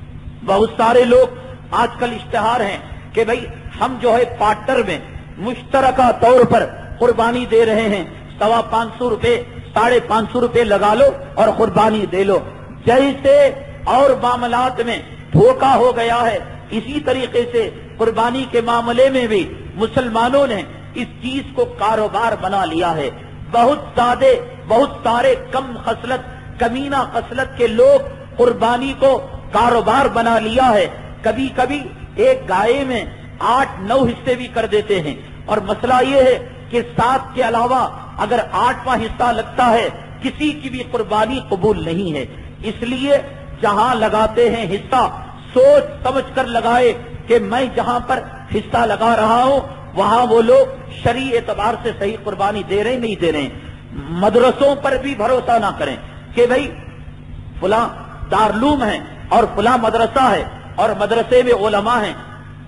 بہت سارے لوگ آج کل اشتہار ہیں کہ بھئی ہم جو ہے پارٹنر میں مشترکہ طور پر قربانی دے رہے ہیں، سوا پانچ سو روپے ساڑھے پانچ سو روپے لگا لو اور قربانی دے لو. جیسے اور معاملات میں دھوکہ ہو گیا ہے، اسی طریقے سے قربانی کے معاملے میں بھی مسلمانوں نے اس چیز کو کاروبار بنا لیا ہے. بہت زیادہ بہت سارے کم خصلت کمینہ خصلت کے لوگ قربانی کو کاروبار بنا لیا ہے. کبھی کبھی ایک گائے میں آٹھ نو حصے بھی کر دیتے ہیں، اور مسئلہ یہ ہے کہ سات کے علاوہ اگر آٹھواں حصہ لگتا ہے کسی کی بھی قربانی قبول نہیں ہے. اس لیے جہاں لگاتے ہیں حصہ سوچ سمجھ کر لگائے کہ میں جہاں پر حصہ لگا رہا ہوں وہاں وہ لوگ شرعی اعتبار سے صحیح قربانی دے رہے نہیں دے رہے. مدرسوں پر بھی بھروسہ نہ کریں کہ بھئی فلاں دارالعلوم ہے اور فلاں مدرسہ ہے اور مدرسے میں علماء ہیں،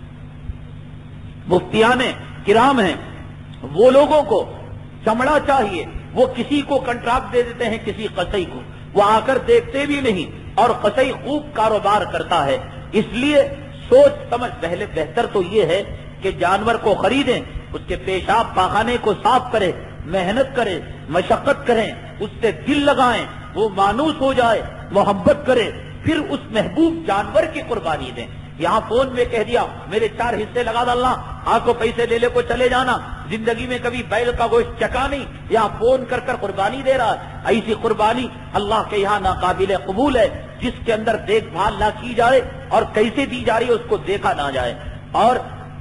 مفتیان کرام ہیں، وہ لوگوں کو چمڑا چاہیے، وہ کسی کو کنٹراکٹ دے دیتے ہیں، کسی قصئی کو، وہ آ کر دیکھتے بھی نہیں اور قصئی خوب کاروبار کرتا ہے. اس لیے سوچ سمجھ پہلے بہتر تو یہ ہے کہ جانور کو خریدیں، اس کے پیشاب پاخانے کو صاف کریں، محنت کریں، مشقت کریں، اس سے دل لگائیں، وہ مانوس ہو جائے، محبت کرے، پھر اس محبوب جانور کی قربانی دیں. یہاں فون میں کہہ دیا میرے چار حصے لگا ڈالنا، آپ کو پیسے لے لے کو چلے جانا، زندگی میں کبھی بیل کا گوشت چکا نہیں، یہاں فون کر کر قربانی دے رہا ہے. ایسی قربانی اللہ کے یہاں ناقابل قبول ہے جس کے اندر دیکھ بھال نہ کی جائے اور کیسے دی جا رہی ہے اس کو دیکھا نہ جائے. اور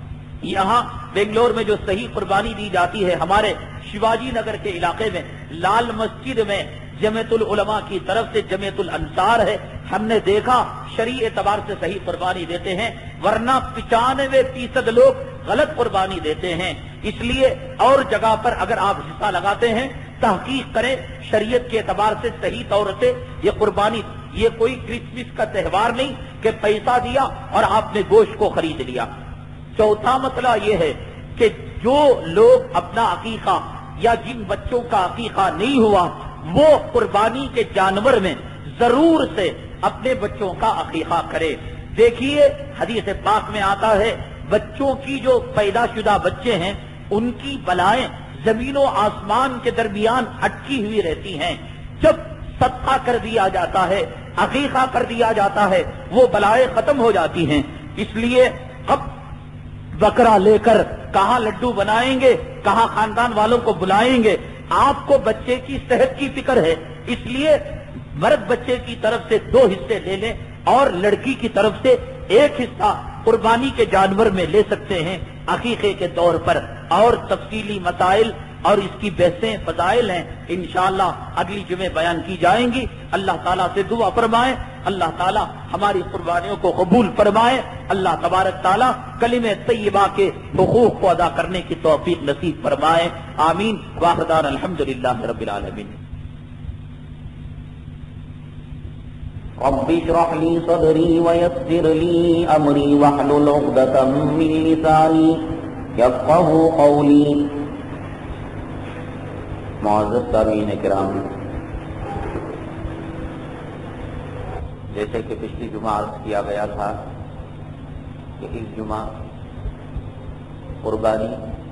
یہاں بنگلور میں جو صحیح قربانی دی جاتی ہے، ہمارے شیواجی نگر کے علاقے میں لال مسجد میں جمعیت العلماء کی طرف سے جمعیت الانصار ہے، ہم نے دیکھا شرعی اعتبار سے صحیح قربانی دیتے ہیں، ورنہ پچانوے فیصد لوگ غلط قربانی دیتے ہیں. اس لیے اور جگہ پر اگر آپ حصہ لگاتے ہیں تحقیق کریں شریعت کے اعتبار سے صحیح طور سے یہ قربانی. یہ کوئی کرسمس کا تہوار نہیں کہ پیسہ دیا اور آپ نے گوشت کو خرید لیا. چوتھا مسئلہ یہ ہے کہ جو لوگ اپنا عقیقہ یا جن بچوں کا عقیقہ نہیں ہوا وہ قربانی کے جانور میں ضرور سے اپنے بچوں کا عقیقہ کرے. دیکھیے حدیث پاک میں آتا ہے بچوں کی جو پیدا شدہ بچے ہیں ان کی بلائیں زمین و آسمان کے درمیان اٹکی ہوئی رہتی ہیں. جب صدقہ کر دیا جاتا ہے، عقیقہ کر دیا جاتا ہے، وہ بلائیں ختم ہو جاتی ہیں. اس لیے اب بکرا لے کر کہاں لڈو بنائیں گے، کہاں خاندان والوں کو بلائیں گے. آپ کو بچے کی صحت کی فکر ہے، اس لیے مرد بچے کی طرف سے دو حصے لے لیں اور لڑکی کی طرف سے ایک حصہ قربانی کے جانور میں لے سکتے ہیں عقیقے کے طور پر. اور تفصیلی مسائل اور اس کی بحثیں فضائل ہیں انشاءاللہ اگلی جمعے بیان کی جائیں گی. اللہ تعالیٰ سے دعا فرمائیں اللہ تعالیٰ ہماری قربانیوں کو قبول فرمائے. اللہ تبارک تعالیٰ کلمہ طیبہ کے حقوق کو ادا کرنے کی توفیق نصیب فرمائے. آمین. واخر الحمدللہ رب العالمین. رب اشرح لي صدري ويسر لي أمري واحلل عقدة من لساني يفقهوا قولي. معزز سامعین کرام، جیسے کہ پچھلی جمعہ عرض کیا گیا تھا کہ اس جمعہ قربانی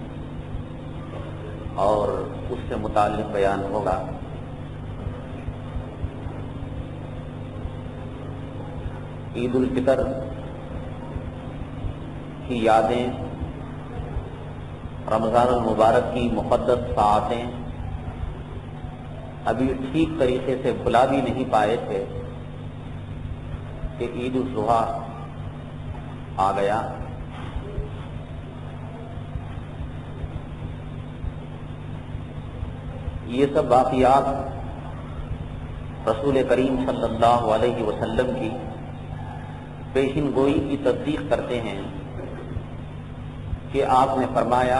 اور اس سے متعلق بیان ہوگا۔ عید الفطر کی یادیں، رمضان المبارک کی مقدس ساعتیں ابھی ٹھیک طریقے سے بھلا بھی نہیں پائے تھے کہ عید الاضحیٰ آ گیا۔ یہ سب واقعات رسول کریم صلی اللہ علیہ وسلم کی پیشن گوئی کی تصدیق کرتے ہیں کہ آپ نے فرمایا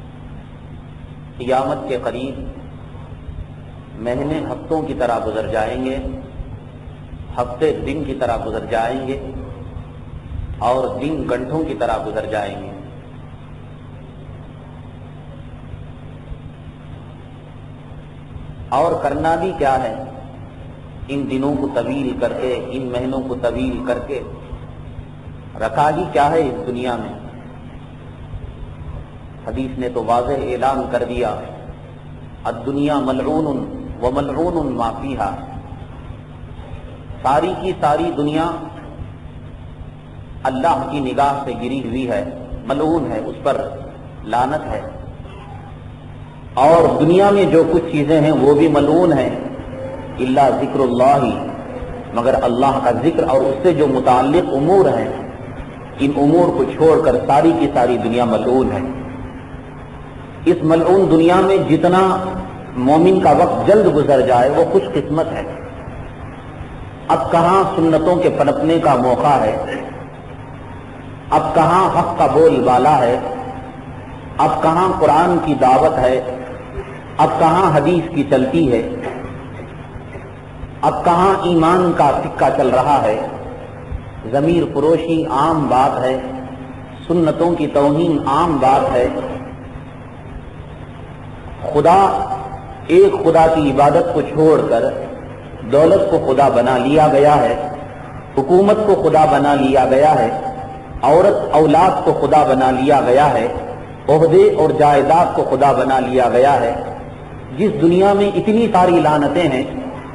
قیامت کے قریب مہینے ہفتوں کی طرح گزر جائیں گے، ہفتے دن کی طرح گزر جائیں گے اور دن گھنٹوں کی طرح گزر جائیں گے۔ اور کرنا بھی کیا ہے، ان دنوں کو طویل کر کے، ان مہینوں کو طویل کر کے رکھا ہی کیا ہے اس دنیا میں۔ حدیث نے تو واضح اعلان کر دیا، الدنیا ملعون وملعون ما فیہا، ساری کی ساری دنیا اللہ کی نگاہ سے گری ہوئی ہے، ملعون ہے، اس پر لعنت ہے۔ اور دنیا میں جو کچھ چیزیں ہیں وہ بھی ملعون ہیں، الا ذکر اللہ، مگر اللہ کا ذکر اور اس سے جو متعلق امور ہیں، ان امور کو چھوڑ کر ساری کی ساری دنیا ملعون ہے۔ اس ملعون دنیا میں جتنا مومن کا وقت جلد گزر جائے وہ خوش قسمت ہے۔ اب کہاں سنتوں کے پنپنے کا موقع ہے، اب کہاں حق کا بول بالا ہے، اب کہاں قرآن کی دعوت ہے، اب کہاں حدیث کی چلتی ہے، اب کہاں ایمان کا سکہ چل رہا ہے۔ ضمیر فروشی عام بات ہے، سنتوں کی توہین عام بات ہے۔ خدا ایک خدا کی عبادت کو چھوڑ کر دولت کو خدا بنا لیا گیا ہے، حکومت کو خدا بنا لیا گیا ہے، عورت اولاد کو خدا بنا لیا گیا ہے، عہدے اور جائیداد کو خدا بنا لیا گیا ہے۔ جس دنیا میں اتنی ساری لعنتیں ہیں،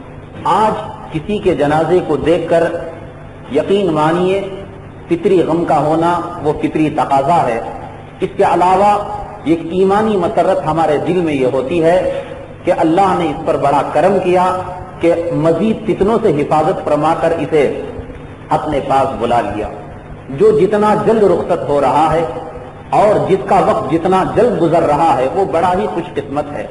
آج کسی کے جنازے کو دیکھ کر یقین مانیے فطری غم کا ہونا وہ فطری تقاضا ہے۔ اس کے علاوہ ایک ایمانی مسرت ہمارے دل میں یہ ہوتی ہے کہ اللہ نے اس پر بڑا کرم کیا کہ مزید فتنوں سے حفاظت فرما کر اسے اپنے پاس بلا لیا۔ جو جتنا جلد رخصت ہو رہا ہے اور جس کا وقت جتنا جلد گزر رہا ہے وہ بڑا ہی خوش قسمت ہے۔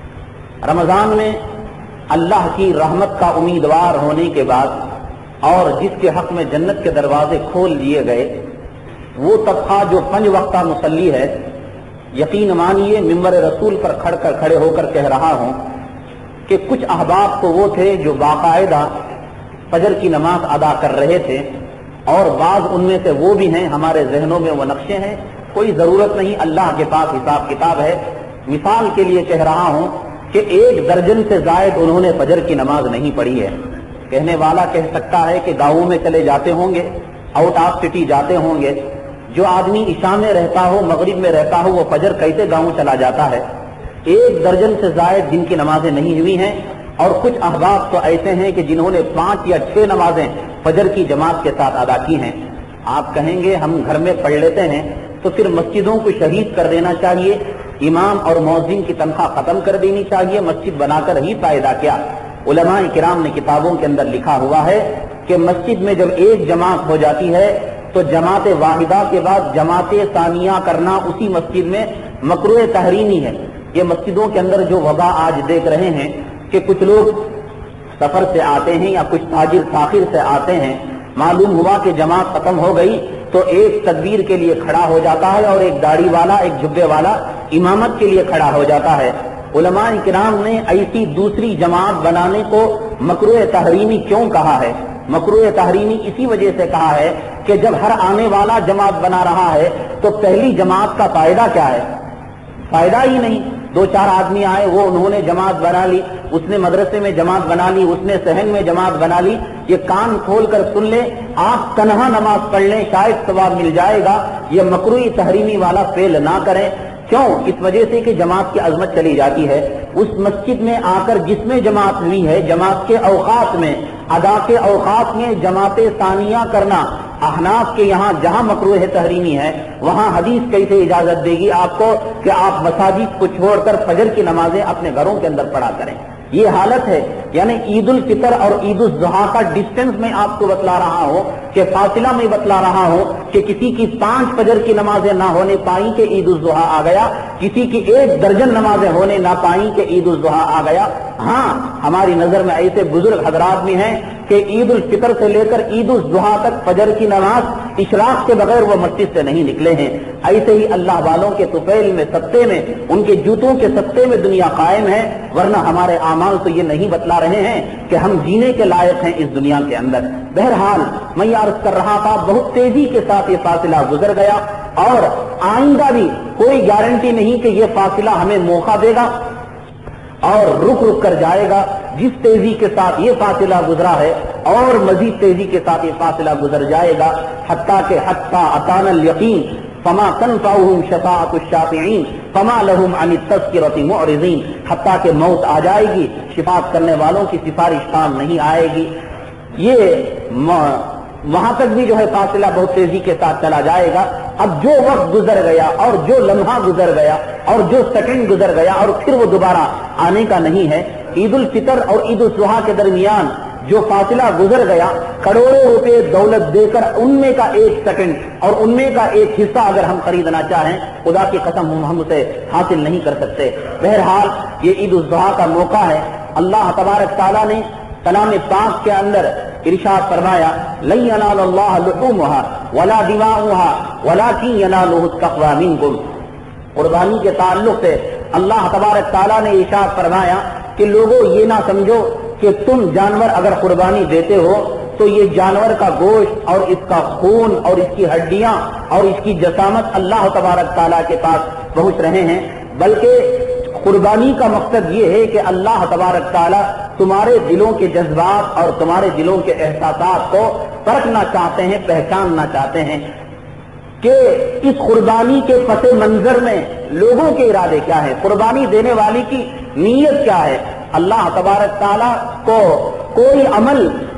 رمضان میں اللہ کی رحمت کا امیدوار ہونے کے بعد اور جس کے حق میں جنت کے دروازے کھول دیے گئے، وہ طبقہ جو پنج وقتہ مصلی ہے، یقین مانیے ممبر رسول پر کھڑ کر کھڑے ہو کر کہہ رہا ہوں کہ کچھ احباب تو وہ تھے جو باقاعدہ فجر کی نماز ادا کر رہے تھے، اور بعض ان میں سے وہ بھی ہیں، ہمارے ذہنوں میں وہ نقشے ہیں، کوئی ضرورت نہیں، اللہ کے پاس حساب کتاب ہے۔ مثال کے لیے کہہ رہا ہوں کہ ایک درجن سے زائد انہوں نے فجر کی نماز نہیں پڑھی ہے۔ کہنے والا کہہ سکتا ہے کہ گاؤں میں چلے جاتے ہوں گے، آؤٹ آف سٹی جاتے ہوں گے، جو آدمی عشاء میں رہتا ہو، مغرب میں رہتا ہو، وہ فجر کیسے گاؤں چلا جاتا ہے؟ ایک درجن سے زائد جن کی نمازیں نہیں ہوئی ہیں، اور کچھ احباب تو ایسے ہیں کہ جنہوں نے پانچ یا چھ نمازیں فجر کی جماعت کے ساتھ ادا کی ہیں۔ آپ کہیں گے ہم گھر میں پڑھ لیتے ہیں، تو پھر مسجدوں کو شہید کر دینا چاہیے، امام اور مؤذن کی تنخواہ ختم کر دینی چاہیے، مسجد بنا کر ہی فائدہ کیا؟ علماء کرام نے کتابوں کے اندر لکھا ہوا ہے کہ مسجد میں جب ایک جماعت ہو جاتی ہے تو جماعت واحدہ کے بعد جماعت ثانیہ کرنا اسی مسجد میں مکروہ تحریمی ہے۔ یہ مسجدوں کے اندر جو وبا آج دیکھ رہے ہیں کہ کچھ لوگ سفر سے آتے ہیں یا کچھ تاجر تاخیر سے آتے ہیں، معلوم ہوا کہ جماعت ختم ہو گئی تو ایک تکبیر کے لیے کھڑا ہو جاتا ہے اور ایک داڑھی والا، ایک جبے والا امامت کے لیے کھڑا ہو جاتا ہے۔ علماء کرام نے ایسی دوسری جماعت بنانے کو مکروہ تحریمی کیوں کہا ہے؟ مکروہ تحریمی اسی وجہ سے کہا ہے کہ جب ہر آنے والا جماعت بنا رہا ہے تو پہلی جماعت کا فائدہ کیا ہے؟ فائدہ ہی نہیں۔ دو چار آدمی آئے، وہ انہوں نے جماعت بنا لی، اس نے مدرسے میں جماعت بنا لی، اس نے صحن میں جماعت بنا لی، یہ کان کھول کر سن لیں، آپ تنہا نماز پڑھ لیں، شاید ثواب مل جائے گا، یہ مکروہ تحریمی والا فعل نہ کریں۔ کیوں؟ اس وجہ سے کہ جماعت کی عظمت چلی جاتی ہے۔ اس مسجد میں آ کر جس میں جماعت ہوئی ہے، جماعت کے اوقات میں، ادا کے اوقات میں جماعت ثانیہ کرنا احناف کے یہاں جہاں مکروہ تحریمی ہے، وہاں حدیث کیسے اجازت دے گی آپ کو کہ آپ مساجد کو چھوڑ کر فجر کی نمازیں اپنے گھروں کے اندر پڑھا کریں؟ یہ حالت ہے۔ یعنی عید الفطر اور عید الاضحیٰ کا ڈسٹینس میں آپ کو بتلا رہا ہوں، کہ فاصلہ میں بتلا رہا ہوں کہ کسی کی پانچ فجر کی نمازیں نہ ہونے پائیں کہ عید الاضحیٰ آ گیا، کسی کی ایک درجن نمازیں ہونے نہ پائیں کہ عید الاضحیٰ آ گیا۔ ہاں، ہماری نظر میں ایسے بزرگ حضرات بھی ہیں کہ عید الفطر سے لے کر عید الاضحیٰ تک فجر کی نماز اشراق کے بغیر وہ مسجد سے نہیں نکلے ہیں۔ ایسے ہی اللہ والوں کے طفیل میں، ستے میں، ان کے جوتوں کے ستے میں دنیا قائم ہے، ورنہ ہمارے اعمال تو یہ نہیں بتلا رہے ہیں کہ ہم جینے کے لائق ہیں اس دنیا کے اندر۔ بہرحال میں یہ عرض کر رہا تھا، بہت تیزی کے ساتھ یہ فاصلہ گزر گیا، اور آئندہ بھی کوئی گارنٹی نہیں کہ یہ فاصلہ ہمیں موقع دے گا اور رک رک کر جائے گا۔ جس تیزی کے ساتھ یہ فاصلہ گزرا ہے اور مزید تیزی کے ساتھ یہ فاصلہ گزر جائے گا، حتیٰ کہ حتیٰ اتانا الیقین فما تنفعهم شفاعت الشافعین فما لهم عن التذکرۃ معرضین، حتیٰ کہ موت آ جائے گی، شفاعت کرنے والوں کی سفارش کام نہیں آئے گی۔ یہ وہاں تک بھی جو ہے فاصلہ بہت تیزی کے ساتھ چلا جائے گا۔ اب جو وقت گزر گیا اور جو لمحہ گزر گیا اور جو سیکنڈ گزر گیا اور پھر وہ دوبارہ آنے کا نہیں ہے۔ عید الفطر اور عید الاضحیٰ کے درمیان جو فاصلہ گزر گیا، کروڑوں روپے دولت دے کر ان میں کا ایک سیکنڈ اور ان میں کا ایک حصہ اگر ہم خریدنا چاہیں، خدا کی قسم ہم اسے حاصل نہیں کر سکتے۔ بہرحال یہ عید الاضحیٰ کا موقع ہے۔ اللہ تبارک تعالیٰ نے کلام پاک کے اندر ارشاد فرمایا، لن ینال اللہ لحومها ولا دماؤها ولکن ینالہ التقوی منکم۔ قربانی کے تعلق سے اللہ تبارک تعالیٰ نے ارشاد فرمایا کہ لوگوں یہ نہ سمجھو کہ تم جانور اگر قربانی دیتے ہو تو یہ جانور کا گوشت اور اس کا خون اور اس کی ہڈیاں اور اس کی جسامت اللہ تبارک تعالیٰ کے پاس پہنچ رہے ہیں، بلکہ قربانی کا مقصد یہ ہے کہ اللہ تبارک تعالیٰ تمہارے دلوں کے جذبات اور تمہارے دلوں کے احساسات کو پرکھنا چاہتے ہیں، پہچاننا چاہتے ہیں کہ اس قربانی کے پس منظر میں لوگوں کے ارادے کیا ہے، قربانی دینے والی کی نیت کیا ہے۔ اللہ تبارک تعالیٰ کو کوئی عمل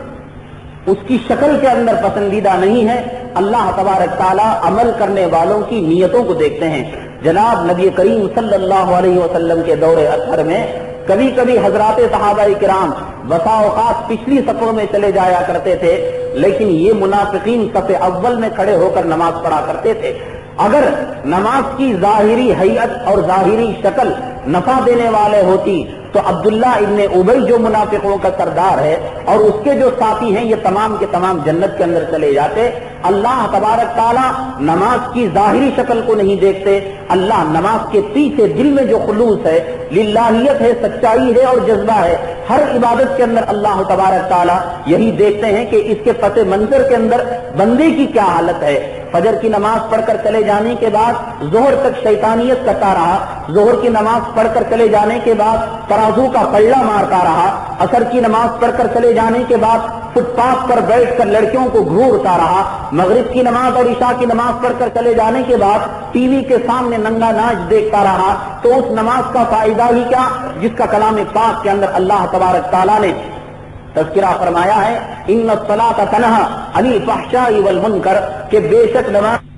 اس کی شکل کے اندر پسندیدہ نہیں ہے، اللہ تبارک تعالیٰ عمل کرنے والوں کی نیتوں کو دیکھتے ہیں۔ جناب نبی کریم صلی اللہ علیہ وسلم کے دور اطہر میں کبھی کبھی حضرات صحابہ کرام بسا اوقات پچھلی صفوں میں چلے جایا کرتے تھے، لیکن یہ منافقین صف اول میں کھڑے ہو کر نماز پڑھا کرتے تھے۔ اگر نماز کی ظاہری حیت اور ظاہری شکل نفع دینے والے ہوتی تو عبداللہ ابن ابی جو منافقوں کا سردار ہے اور اس کے جو ساتھی ہیں، یہ تمام کے تمام جنت کے اندر چلے جاتے۔ اللہ تبارک تعالیٰ نماز کی ظاہری شکل کو نہیں دیکھتے، اللہ نماز کے پیچھے دل میں جو خلوص ہے، للہیت ہے، سچائی ہے اور جذبہ ہے، ہر عبادت کے اندر اللہ تبارک تعالیٰ یہی دیکھتے ہیں کہ اس کے پس منظر کے اندر بندے کی کیا حالت ہے۔ فجر کی نماز پڑھ کر چلے جانے کے بعد ظہر تک شیطانیت کرتا رہا، ظہر کی نماز پڑھ کر چلے جانے کے بعد ترازو کا پلڑا مارتا رہا، عصر کی نماز پڑھ کر چلے جانے کے بعد فٹ پاتھ پر بیٹھ کر لڑکیوں کو گھورتا رہا، مغرب کی نماز اور عشاء کی نماز پڑھ کر چلے جانے کے بعد ٹی وی کے سامنے ننگا ناچ دیکھتا رہا، تو اس نماز کا فائدہ ہی کیا جس کا کلام پاک کے اندر اللہ تبارک تعالیٰ نے تذکرہ فرمایا ہے، ان الصلاۃ تنہی عن الفحشاء والمنکر، کہ بے شک نماز